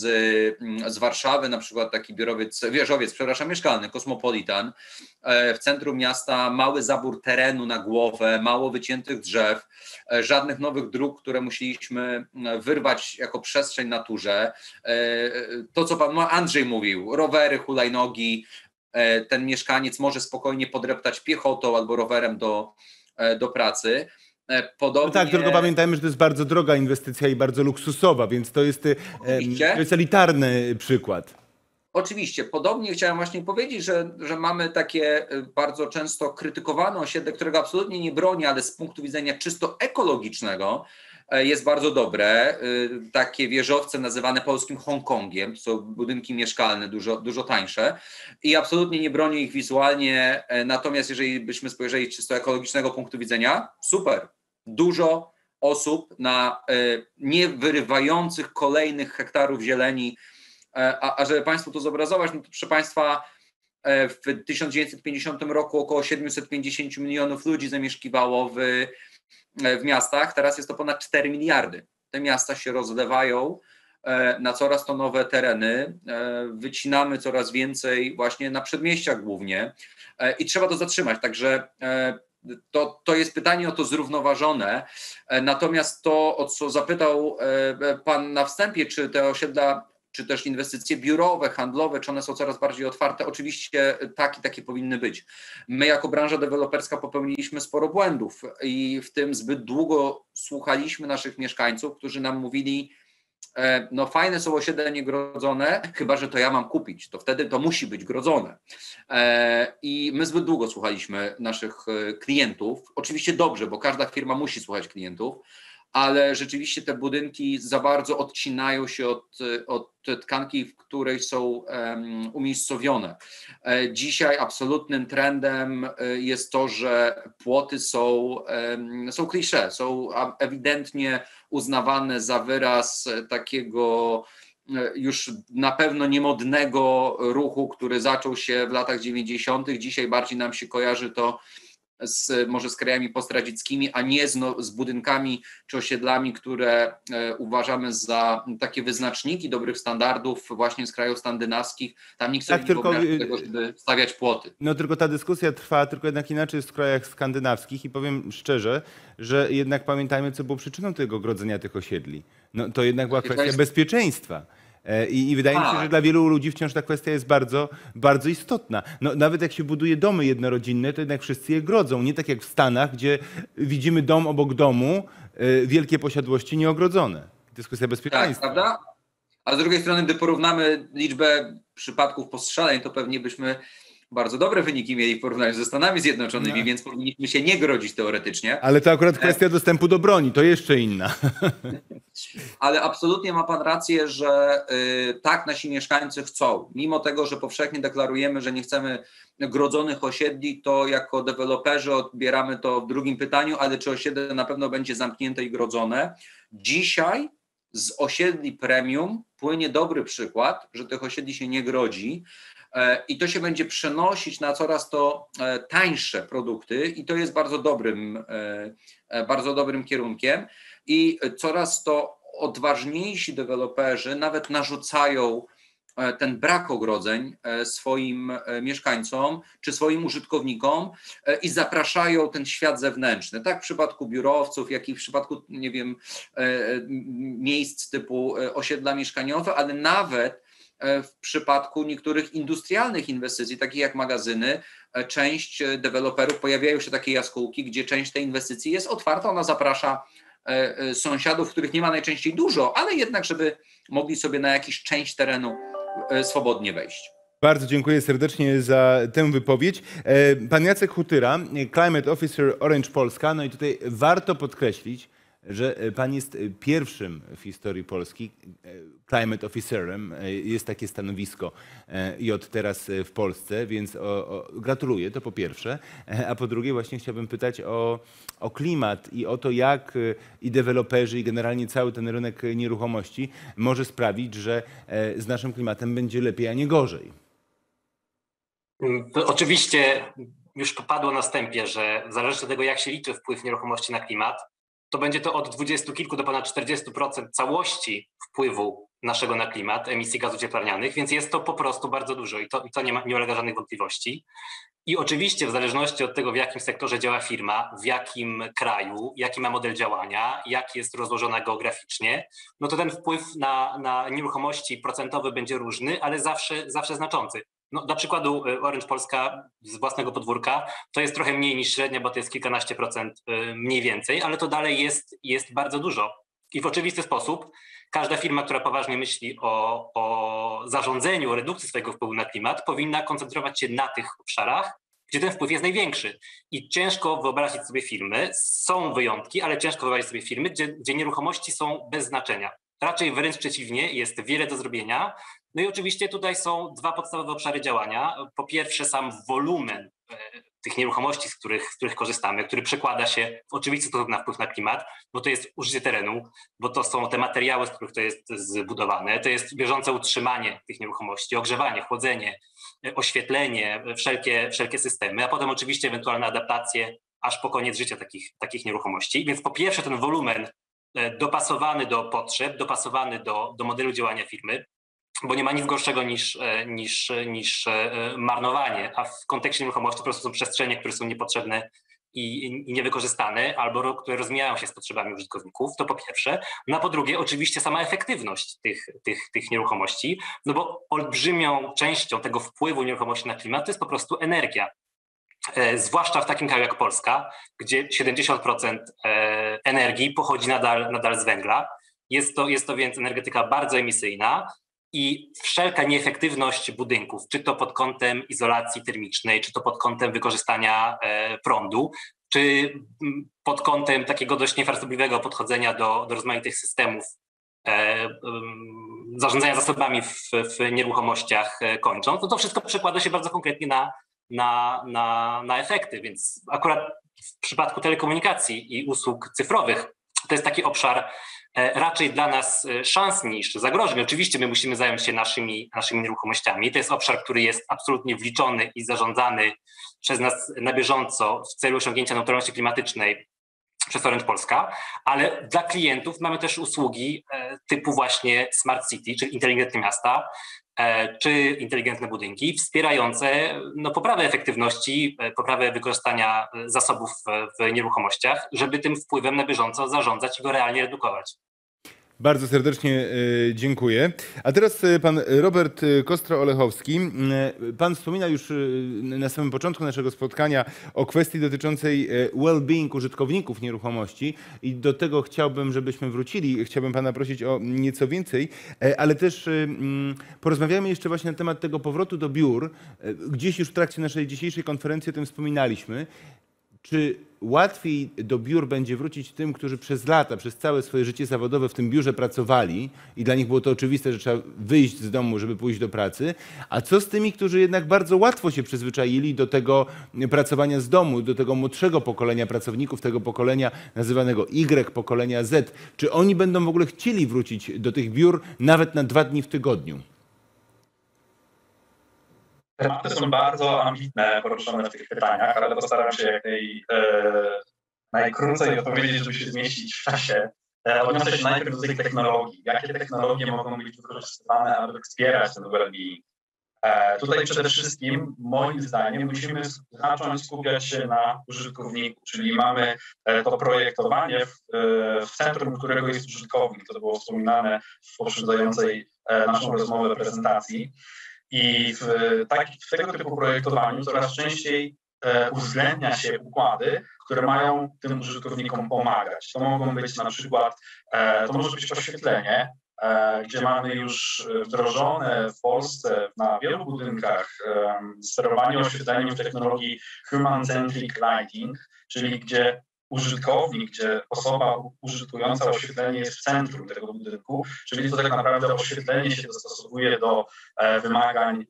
z Warszawy, na przykład taki biurowiec, wieżowiec, przepraszam, mieszkalny, Cosmopolitan, e, w centrum miasta, mały zabór terenu na głowę, mało wyciętych drzew, e, żadnych nowych dróg, które musieliśmy wyrwać jako przestrzeń naturze. E, to, co pan Andrzej mówił, rowery, hulajnogi, ten mieszkaniec może spokojnie podreptać piechotą albo rowerem do, do pracy. Podobnie... No tak, tylko pamiętajmy, że to jest bardzo droga inwestycja i bardzo luksusowa, więc to jest, to jest elitarny przykład. Oczywiście. Podobnie chciałem właśnie powiedzieć, że, że mamy takie bardzo często krytykowane osiedle, którego absolutnie nie bronię, ale z punktu widzenia czysto ekologicznego jest bardzo dobre. Takie wieżowce nazywane polskim Hongkongiem, to są budynki mieszkalne, dużo, dużo tańsze i absolutnie nie bronię ich wizualnie, natomiast jeżeli byśmy spojrzeli czysto ekologicznego punktu widzenia, super, dużo osób na nie wyrywających kolejnych hektarów zieleni, a, a żeby Państwu to zobrazować, no to proszę Państwa, w tysiąc dziewięćset pięćdziesiątym roku około siedemset pięćdziesiąt milionów ludzi zamieszkiwało w w miastach, teraz jest to ponad cztery miliardy. Te miasta się rozlewają na coraz to nowe tereny, wycinamy coraz więcej właśnie na przedmieściach głównie i trzeba to zatrzymać, także to, to jest pytanie o to zrównoważone, natomiast to, o co zapytał pan na wstępie, czy te osiedla, czy też inwestycje biurowe, handlowe, czy one są coraz bardziej otwarte? Oczywiście tak i takie powinny być. My jako branża deweloperska popełniliśmy sporo błędów i w tym zbyt długo słuchaliśmy naszych mieszkańców, którzy nam mówili, no fajne są osiedle niegrodzone, chyba że to ja mam kupić, to wtedy to musi być grodzone. I my zbyt długo słuchaliśmy naszych klientów. Oczywiście dobrze, bo każda firma musi słuchać klientów, ale rzeczywiście te budynki za bardzo odcinają się od, od tkanki, w której są um, umiejscowione. Dzisiaj absolutnym trendem jest to, że płoty są, um, są klisze, są ewidentnie uznawane za wyraz takiego już na pewno niemodnego ruchu, który zaczął się w latach dziewięćdziesiątych. Dzisiaj bardziej nam się kojarzy to z, może z krajami postradzieckimi, a nie z, no, z budynkami czy osiedlami, które e, uważamy za takie wyznaczniki dobrych standardów właśnie z krajów skandynawskich. Tam nikt sobie tak, nie wyobraża tego, żeby stawiać płoty. No tylko ta dyskusja trwa, tylko jednak inaczej jest w krajach skandynawskich i powiem szczerze, że jednak pamiętajmy, co było przyczyną tego grodzenia tych osiedli. No to jednak była kwestia jest... bezpieczeństwa. I, I wydaje mi się, że dla wielu ludzi wciąż ta kwestia jest bardzo, bardzo istotna. No, nawet jak się buduje domy jednorodzinne, to jednak wszyscy je grodzą. Nie tak jak w Stanach, gdzie widzimy dom obok domu, wielkie posiadłości nieogrodzone. Dyskusja bezpieczeństwa. Tak, prawda? A z drugiej strony, gdy porównamy liczbę przypadków postrzeleń, to pewnie byśmy bardzo dobre wyniki mieli w porównaniu ze Stanami Zjednoczonymi, no. Więc powinniśmy się nie grodzić teoretycznie. Ale to akurat kwestia dostępu do broni, to jeszcze inna. Ale absolutnie ma pan rację, że y, tak nasi mieszkańcy chcą. Mimo tego, że powszechnie deklarujemy, że nie chcemy grodzonych osiedli, to jako deweloperzy odbieramy to w drugim pytaniu, ale czy osiedle na pewno będzie zamknięte i grodzone? Dzisiaj z osiedli premium płynie dobry przykład, że tych osiedli się nie grodzi. I to się będzie przenosić na coraz to tańsze produkty i to jest bardzo dobrym, bardzo dobrym kierunkiem i coraz to odważniejsi deweloperzy nawet narzucają ten brak ogrodzeń swoim mieszkańcom czy swoim użytkownikom i zapraszają ten świat zewnętrzny. Tak w przypadku biurowców, jak i w przypadku, nie wiem, miejsc typu osiedla mieszkaniowe, ale nawet w przypadku niektórych industrialnych inwestycji, takich jak magazyny, część deweloperów, pojawiają się takie jaskółki, gdzie część tej inwestycji jest otwarta, ona zaprasza sąsiadów, których nie ma najczęściej dużo, ale jednak, żeby mogli sobie na jakąś część terenu swobodnie wejść. Bardzo dziękuję serdecznie za tę wypowiedź. Pan Jacek Hutyra, Climate Officer Orange Polska. No i tutaj warto podkreślić, że pan jest pierwszym w historii Polski Climate Officerem. Jest takie stanowisko i od teraz w Polsce, więc o, o, gratuluję, to po pierwsze. A po drugie właśnie chciałbym pytać o, o klimat i o to, jak i deweloperzy, i generalnie cały ten rynek nieruchomości może sprawić, że z naszym klimatem będzie lepiej, a nie gorzej. Oczywiście już popadło na wstępie, że zależy od tego, jak się liczy wpływ nieruchomości na klimat, to będzie to od dwudziestu kilku do ponad czterdziestu procent całości wpływu naszego na klimat, emisji gazów cieplarnianych, więc jest to po prostu bardzo dużo i to, i to nie, ma, nie ulega żadnych wątpliwości. I oczywiście w zależności od tego, w jakim sektorze działa firma, w jakim kraju, jaki ma model działania, jak jest rozłożona geograficznie, no to ten wpływ na, na nieruchomości procentowy będzie różny, ale zawsze, zawsze znaczący. No, dla przykładu Orange Polska z własnego podwórka to jest trochę mniej niż średnia, bo to jest kilkanaście procent mniej więcej, ale to dalej jest, jest bardzo dużo. I w oczywisty sposób każda firma, która poważnie myśli o, o zarządzeniu, o redukcji swojego wpływu na klimat, powinna koncentrować się na tych obszarach, gdzie ten wpływ jest największy. I ciężko wyobrazić sobie firmy, są wyjątki, ale ciężko wyobrazić sobie firmy, gdzie, gdzie nieruchomości są bez znaczenia. Raczej wręcz przeciwnie, jest wiele do zrobienia. No i oczywiście tutaj są dwa podstawowe obszary działania. Po pierwsze sam wolumen tych nieruchomości, z których, z których korzystamy, który przekłada się w oczywisty sposób na wpływ na klimat, bo to jest użycie terenu, bo to są te materiały, z których to jest zbudowane, to jest bieżące utrzymanie tych nieruchomości, ogrzewanie, chłodzenie, oświetlenie, wszelkie, wszelkie systemy, a potem oczywiście ewentualne adaptacje aż po koniec życia takich, takich nieruchomości. Więc po pierwsze ten wolumen dopasowany do potrzeb, dopasowany do, do modelu działania firmy, bo nie ma nic gorszego niż, niż, niż marnowanie, a w kontekście nieruchomości po prostu są przestrzenie, które są niepotrzebne i, i niewykorzystane, albo które rozmijają się z potrzebami użytkowników, to po pierwsze. No a po drugie oczywiście sama efektywność tych, tych, tych nieruchomości, no bo olbrzymią częścią tego wpływu nieruchomości na klimat to jest po prostu energia. E, zwłaszcza w takim kraju jak Polska, gdzie siedemdziesiąt procent energii pochodzi nadal, nadal z węgla. Jest to, jest to więc energetyka bardzo emisyjna i wszelka nieefektywność budynków, czy to pod kątem izolacji termicznej, czy to pod kątem wykorzystania e, prądu, czy pod kątem takiego dość niefrasobliwego podchodzenia do, do rozmaitych systemów e, um, zarządzania zasobami w, w nieruchomościach e, kończąc, no to wszystko przekłada się bardzo konkretnie na Na, na, na efekty, więc akurat w przypadku telekomunikacji i usług cyfrowych to jest taki obszar e, raczej dla nas szans niż zagrożeń. Oczywiście my musimy zająć się naszymi, naszymi nieruchomościami. To jest obszar, który jest absolutnie wliczony i zarządzany przez nas na bieżąco w celu osiągnięcia neutralności klimatycznej przez Orange Polska, ale dla klientów mamy też usługi e, typu właśnie Smart City, czyli inteligentne miasta, czy inteligentne budynki wspierające no, poprawę efektywności, poprawę wykorzystania zasobów w nieruchomościach, żeby tym wpływem na bieżąco zarządzać i go realnie redukować. Bardzo serdecznie dziękuję. A teraz pan Robert Kostro-Olechowski. Pan wspomina już na samym początku naszego spotkania o kwestii dotyczącej well-being użytkowników nieruchomości i do tego chciałbym, żebyśmy wrócili. Chciałbym pana prosić o nieco więcej, ale też porozmawiamy jeszcze właśnie na temat tego powrotu do biur. Gdzieś już w trakcie naszej dzisiejszej konferencji o tym wspominaliśmy. Czy łatwiej do biur będzie wrócić tym, którzy przez lata, przez całe swoje życie zawodowe w tym biurze pracowali i dla nich było to oczywiste, że trzeba wyjść z domu, żeby pójść do pracy, a co z tymi, którzy jednak bardzo łatwo się przyzwyczaili do tego pracowania z domu, do tego młodszego pokolenia pracowników, tego pokolenia nazywanego Y, pokolenia Z. Czy oni będą w ogóle chcieli wrócić do tych biur nawet na dwa dni w tygodniu? Tematy są bardzo ambitne, poruszone w tych pytaniach, ale postaram się jak naj, e, najkrócej odpowiedzieć, żeby się zmieścić w czasie. Odniosę się najpierw do tej technologii. Jakie technologie mogą być wykorzystywane, aby wspierać ten well-being? Tutaj przede wszystkim, moim zdaniem, musimy zacząć skupiać się na użytkowniku, czyli mamy to projektowanie w, w centrum, którego jest użytkownik. To było wspominane w poprzedzającej naszą rozmowę prezentacji. I w, tak, w tego typu projektowaniu coraz częściej uwzględnia się układy, które mają tym użytkownikom pomagać. To mogą być na przykład, to może być oświetlenie, gdzie mamy już wdrożone w Polsce na wielu budynkach sterowanie oświetleniem w technologii Human-Centric Lighting, czyli gdzie użytkownik, gdzie osoba użytkująca oświetlenie jest w centrum tego budynku, czyli to tak naprawdę oświetlenie się dostosowuje do wymagań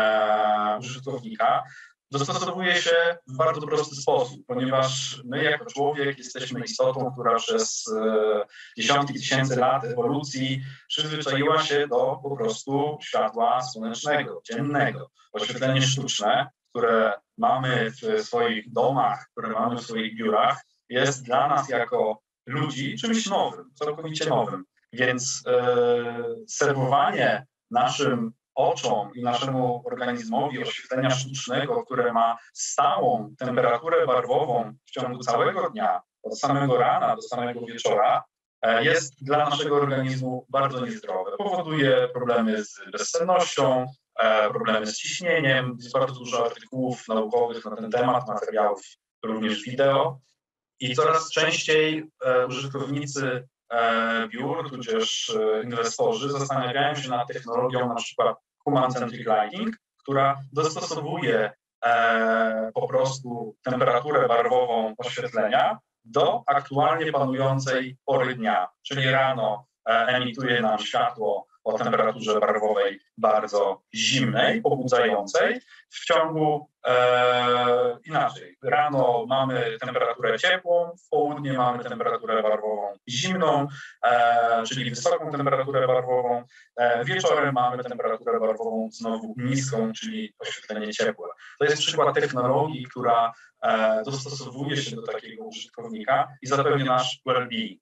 użytkownika. Dostosowuje się w bardzo prosty sposób, ponieważ my jako człowiek jesteśmy istotą, która przez e, dziesiątki tysięcy lat ewolucji przyzwyczaiła się do po prostu światła słonecznego, dziennego. Oświetlenie sztuczne, które mamy w swoich domach, które mamy w swoich biurach, jest dla nas jako ludzi czymś nowym, całkowicie nowym. Więc e, serwowanie naszym oczom i naszemu organizmowi oświetlenia sztucznego, które ma stałą temperaturę barwową w ciągu całego dnia, od samego rana do samego wieczora, jest dla naszego organizmu bardzo niezdrowe. Powoduje problemy z bezsennością, problemy z ciśnieniem. Jest bardzo dużo artykułów naukowych na ten temat, materiałów również wideo. I coraz częściej użytkownicy biur, tudzież inwestorzy zastanawiają się nad technologią na przykład Human-Centric Lighting, która dostosowuje e, po prostu temperaturę barwową oświetlenia do aktualnie panującej pory dnia, czyli rano e, emituje nam światło o temperaturze barwowej bardzo zimnej, pobudzającej. W ciągu e, inaczej, rano mamy temperaturę ciepłą, w południe mamy temperaturę barwową zimną, e, czyli wysoką temperaturę barwową, e, wieczorem mamy temperaturę barwową znowu niską, czyli oświetlenie ciepłe. To jest przykład technologii, która e, dostosowuje się do takiego użytkownika i zapewnia nasz well-being.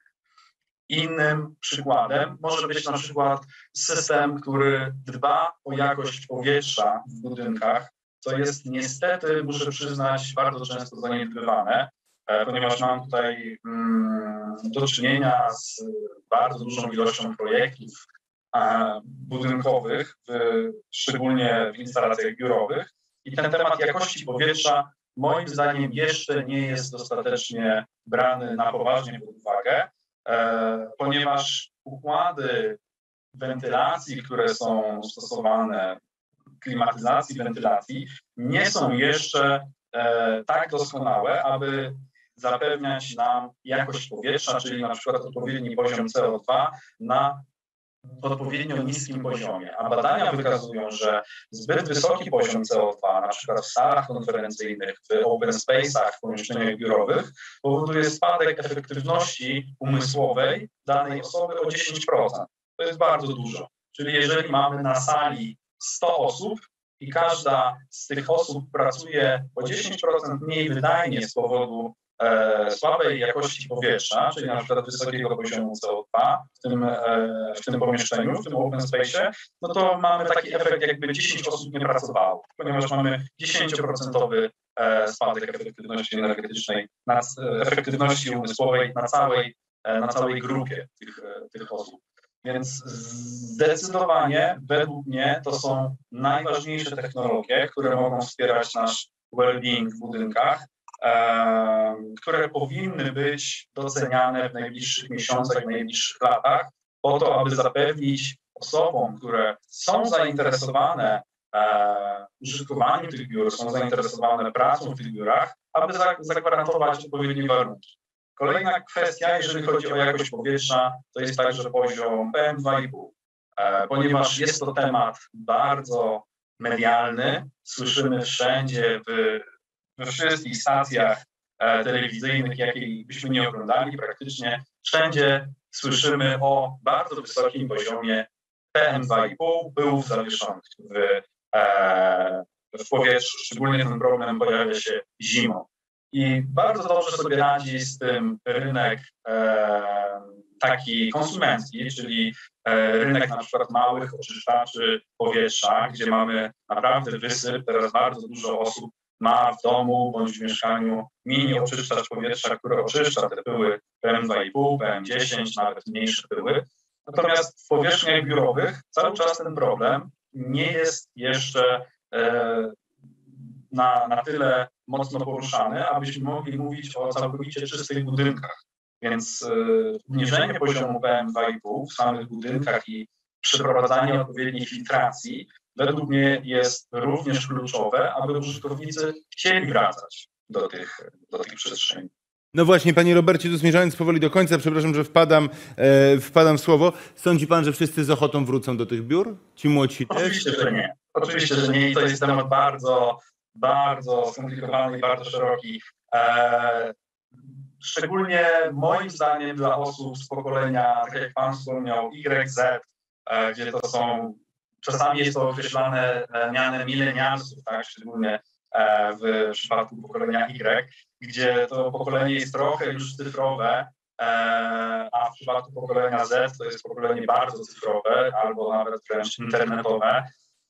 Innym przykładem może być na przykład system, który dba o jakość powietrza w budynkach, co jest niestety, muszę przyznać, bardzo często zaniedbywane, ponieważ mam tutaj mm, do czynienia z bardzo dużą ilością projektów a, budynkowych, w, szczególnie w instalacjach biurowych. I ten temat jakości powietrza moim zdaniem jeszcze nie jest dostatecznie brany na poważnie pod uwagę, E, ponieważ układy wentylacji, które są stosowane, klimatyzacji, wentylacji, nie są jeszcze e, tak doskonałe, aby zapewniać nam jakość powietrza, czyli na przykład odpowiedni poziom C O dwa na odpowiednio niskim poziomie. A badania wykazują, że zbyt wysoki poziom C O dwa, na przykład w salach konferencyjnych, w open space'ach, w pomieszczeniach biurowych, powoduje spadek efektywności umysłowej danej osoby o dziesięć procent. To jest bardzo dużo. Czyli jeżeli mamy na sali sto osób i każda z tych osób pracuje o dziesięć procent mniej wydajnie z powodu E, słabej jakości powietrza, czyli na przykład wysokiego poziomu C O dwa w tym, e, w tym pomieszczeniu, w tym open space, no to mamy taki efekt, jakby dziesięć osób nie pracowało, ponieważ mamy dziesięcioprocentowy e, spadek efektywności energetycznej, na, efektywności umysłowej na całej, e, na całej grupie tych, tych osób. Więc zdecydowanie według mnie to są najważniejsze technologie, które mogą wspierać nasz well-being w budynkach, które powinny być doceniane w najbliższych miesiącach, w najbliższych latach, po to, aby zapewnić osobom, które są zainteresowane e, użytkowaniem tych biur, są zainteresowane pracą w tych biurach, aby za, zagwarantować odpowiednie warunki. Kolejna kwestia, jeżeli chodzi o jakość powietrza, to jest także poziom P M dwa i pół, e, ponieważ jest to temat bardzo medialny, słyszymy wszędzie w we wszystkich stacjach e, telewizyjnych, jakiej byśmy nie oglądali, praktycznie wszędzie słyszymy o bardzo wysokim poziomie P M dwa i pół pyłów zawieszonych w, e, w powietrzu. Szczególnie ten problem pojawia się zimą. I bardzo dobrze sobie radzi z tym rynek e, taki konsumencki, czyli rynek na przykład małych oczyszczaczy powietrza, gdzie mamy naprawdę wysyp. Teraz bardzo dużo osób ma w domu bądź w mieszkaniu mini oczyszczacz powietrza, który oczyszcza te pyły P M dwa i pół, P M dziesięć, nawet mniejsze pyły. Natomiast w powierzchniach biurowych cały czas ten problem nie jest jeszcze na, na tyle mocno poruszany, abyśmy mogli mówić o całkowicie czystych budynkach. Więc obniżenie poziomu P M dwa i pół w samych budynkach i przeprowadzanie odpowiedniej filtracji według mnie jest również kluczowe, aby użytkownicy chcieli wracać do tych, do tych przestrzeni. No właśnie, panie Robercie, tu zmierzając powoli do końca, przepraszam, że wpadam, e, wpadam w słowo. Sądzi pan, że wszyscy z ochotą wrócą do tych biur? Ci młodsi też? Oczywiście, że nie. Oczywiście, że nie. I to jest temat bardzo, bardzo skomplikowany i bardzo szeroki. E, szczególnie moim zdaniem dla osób z pokolenia, tak jak pan wspomniał, Y Z, e, gdzie to są, czasami jest to określane mianem milenialsów, tak, szczególnie w przypadku pokolenia Y, gdzie to pokolenie jest trochę już cyfrowe, a w przypadku pokolenia Z to jest pokolenie bardzo cyfrowe albo nawet wręcz internetowe.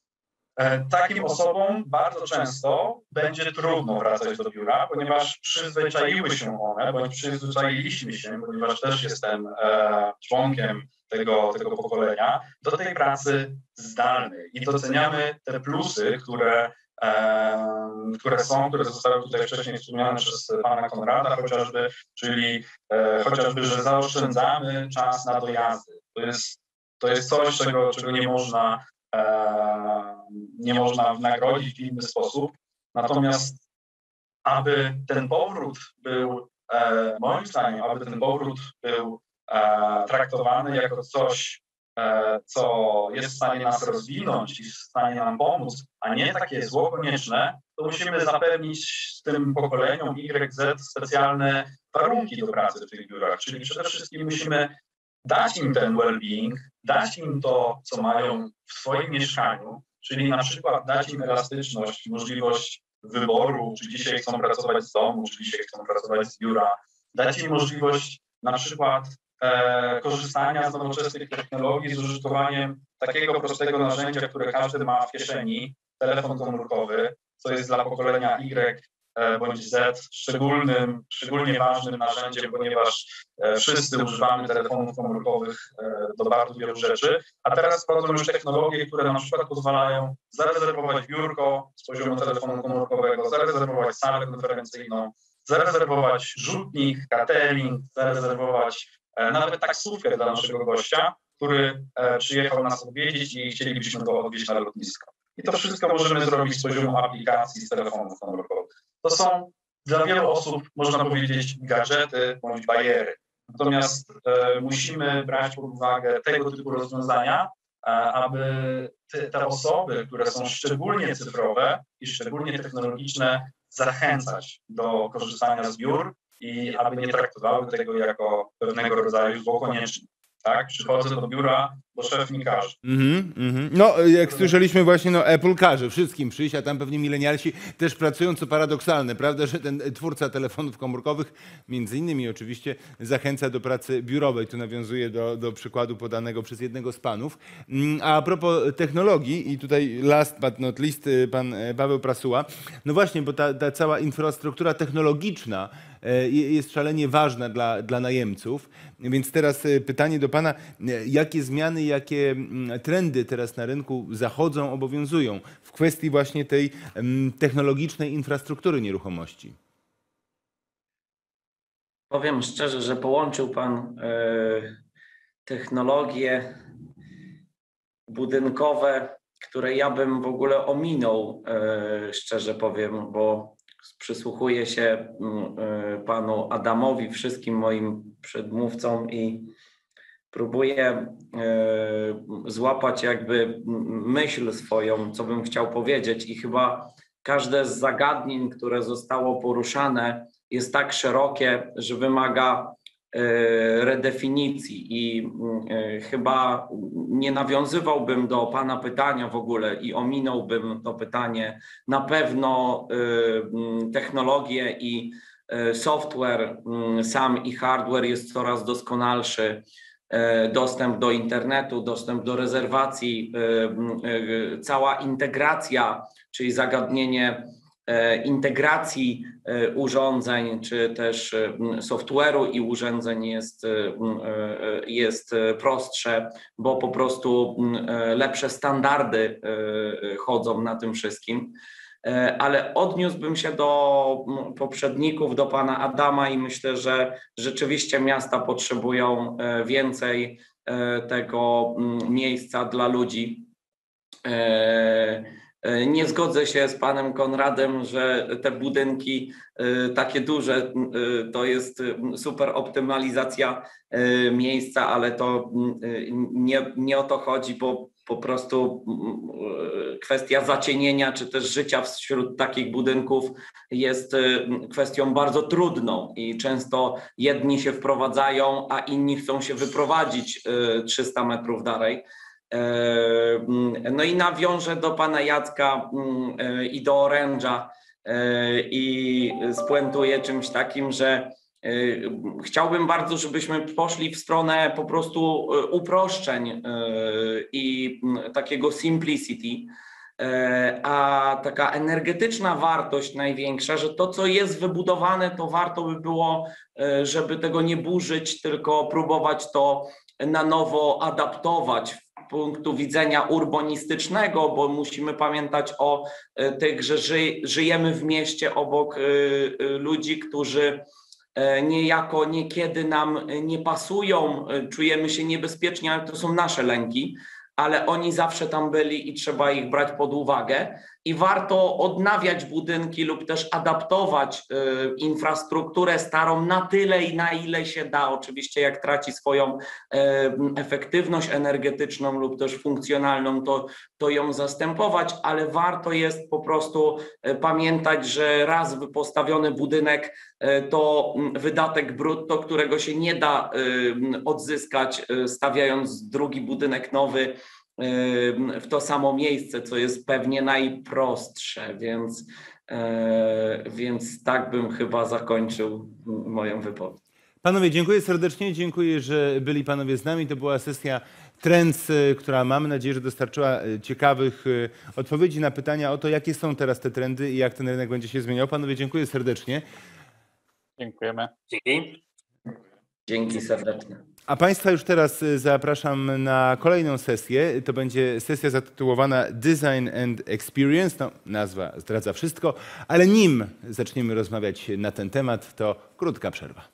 Takim osobom bardzo często będzie trudno wracać do biura, ponieważ przyzwyczaiły się one, bądź przyzwyczailiśmy się, ponieważ też jestem członkiem tego, tego pokolenia, do tej pracy zdalnej i doceniamy te plusy, które które są, które zostały tutaj wcześniej wspomniane przez pana Konrada chociażby, czyli e, chociażby, że zaoszczędzamy czas na dojazdy. To jest, to jest coś, czego, czego nie można, e, nie można nagrodzić w inny sposób. Natomiast aby ten powrót był, e, moim zdaniem, aby ten powrót był e, traktowany jako coś, co jest w stanie nas rozwinąć i w stanie nam pomóc, a nie takie zło konieczne, to musimy zapewnić tym pokoleniom Y Z specjalne warunki do pracy w tych biurach. Czyli przede wszystkim musimy dać im ten well-being, dać im to, co mają w swoim mieszkaniu, czyli na przykład dać im elastyczność, możliwość wyboru, czy dzisiaj chcą pracować z domu, czy dzisiaj chcą pracować z biura, dać im możliwość na przykład E, korzystania z nowoczesnych technologii z użytkowaniem takiego prostego narzędzia, które każdy ma w kieszeni, telefon komórkowy, co jest dla pokolenia Y e, bądź Z szczególnym, szczególnie ważnym narzędziem, ponieważ e, wszyscy używamy telefonów komórkowych e, do bardzo wielu rzeczy, a teraz wchodzą już technologie, które na przykład pozwalają zarezerwować biurko z poziomu telefonu komórkowego, zarezerwować salę konferencyjną, zarezerwować rzutnik, catering, zarezerwować nawet taksówkę dla naszego gościa, który przyjechał nas odwiedzić i chcielibyśmy go odwieźć na lotnisko. I to wszystko możemy zrobić z poziomu aplikacji, z telefonów komórkowych. To są dla wielu osób, można powiedzieć, gadżety bądź bariery. Natomiast e, musimy brać pod uwagę tego typu rozwiązania, e, aby te, te osoby, które są szczególnie cyfrowe i szczególnie technologiczne, zachęcać do korzystania z biur i aby nie traktowały tego jako pewnego rodzaju zło konieczne. Tak, przychodzę do biura, bo szef mi każe. Mm-hmm, mm-hmm. No, jak słyszeliśmy właśnie, no Apple każe wszystkim przyjść, a tam pewnie milenialsi też pracują, co paradoksalne, prawda, że ten twórca telefonów komórkowych, między innymi oczywiście, zachęca do pracy biurowej. Tu nawiązuje do, do przykładu podanego przez jednego z panów. A propos technologii, i tutaj last but not least pan Paweł Prasuła, no właśnie, bo ta, ta cała infrastruktura technologiczna jest szalenie ważna dla, dla najemców. Więc teraz pytanie do pana, jakie zmiany, jakie trendy teraz na rynku zachodzą, obowiązują w kwestii właśnie tej technologicznej infrastruktury nieruchomości? Powiem szczerze, że połączył pan y, technologie budynkowe, które ja bym w ogóle ominął, y, szczerze powiem, bo przysłuchuję się y, panu Adamowi, wszystkim moim przedmówcom i próbuję y, złapać jakby myśl swoją, co bym chciał powiedzieć, i chyba każde z zagadnień, które zostało poruszane, jest tak szerokie, że wymaga y, redefinicji i y, chyba nie nawiązywałbym do pana pytania w ogóle i ominąłbym to pytanie. Na pewno y, technologie i software sam i hardware jest coraz doskonalszy, dostęp do internetu, dostęp do rezerwacji, cała integracja, czyli zagadnienie integracji urządzeń, czy też software'u i urządzeń jest, jest prostsze, bo po prostu lepsze standardy chodzą na tym wszystkim. Ale odniósłbym się do poprzedników, do pana Adama i myślę, że rzeczywiście miasta potrzebują więcej tego miejsca dla ludzi. Nie zgodzę się z panem Konradem, że te budynki takie duże to jest super optymalizacja miejsca, ale to nie, nie o to chodzi, bo po prostu kwestia zacienienia czy też życia wśród takich budynków jest kwestią bardzo trudną i często jedni się wprowadzają, a inni chcą się wyprowadzić trzysta metrów dalej. No i nawiążę do pana Jacka i do oręża i spuentuję czymś takim, że chciałbym bardzo, żebyśmy poszli w stronę po prostu uproszczeń i takiego simplicity, a taka energetyczna wartość największa, że to, co jest wybudowane, to warto by było, żeby tego nie burzyć, tylko próbować to na nowo adaptować z punktu widzenia urbanistycznego, bo musimy pamiętać o tych, że ży, żyjemy w mieście obok ludzi, którzy niejako niekiedy nam nie pasują, czujemy się niebezpiecznie, ale to są nasze lęki, ale oni zawsze tam byli i trzeba ich brać pod uwagę i warto odnawiać budynki lub też adaptować y, infrastrukturę starą na tyle i na ile się da. Oczywiście jak traci swoją y, efektywność energetyczną lub też funkcjonalną, to, to ją zastępować, ale warto jest po prostu y, pamiętać, że raz postawiony budynek y, to wydatek brutto, którego się nie da y, odzyskać y, stawiając drugi budynek nowy w to samo miejsce, co jest pewnie najprostsze, więc, więc tak bym chyba zakończył moją wypowiedź. Panowie, dziękuję serdecznie, dziękuję, że byli panowie z nami. To była sesja Trends, która mam nadzieję, że dostarczyła ciekawych odpowiedzi na pytania o to, jakie są teraz te trendy i jak ten rynek będzie się zmieniał. Panowie, dziękuję serdecznie. Dziękujemy. Dzięki. Dzięki serdecznie. A Państwa już teraz zapraszam na kolejną sesję. To będzie sesja zatytułowana Design and Experience. No, nazwa zdradza wszystko, ale nim zaczniemy rozmawiać na ten temat, to krótka przerwa.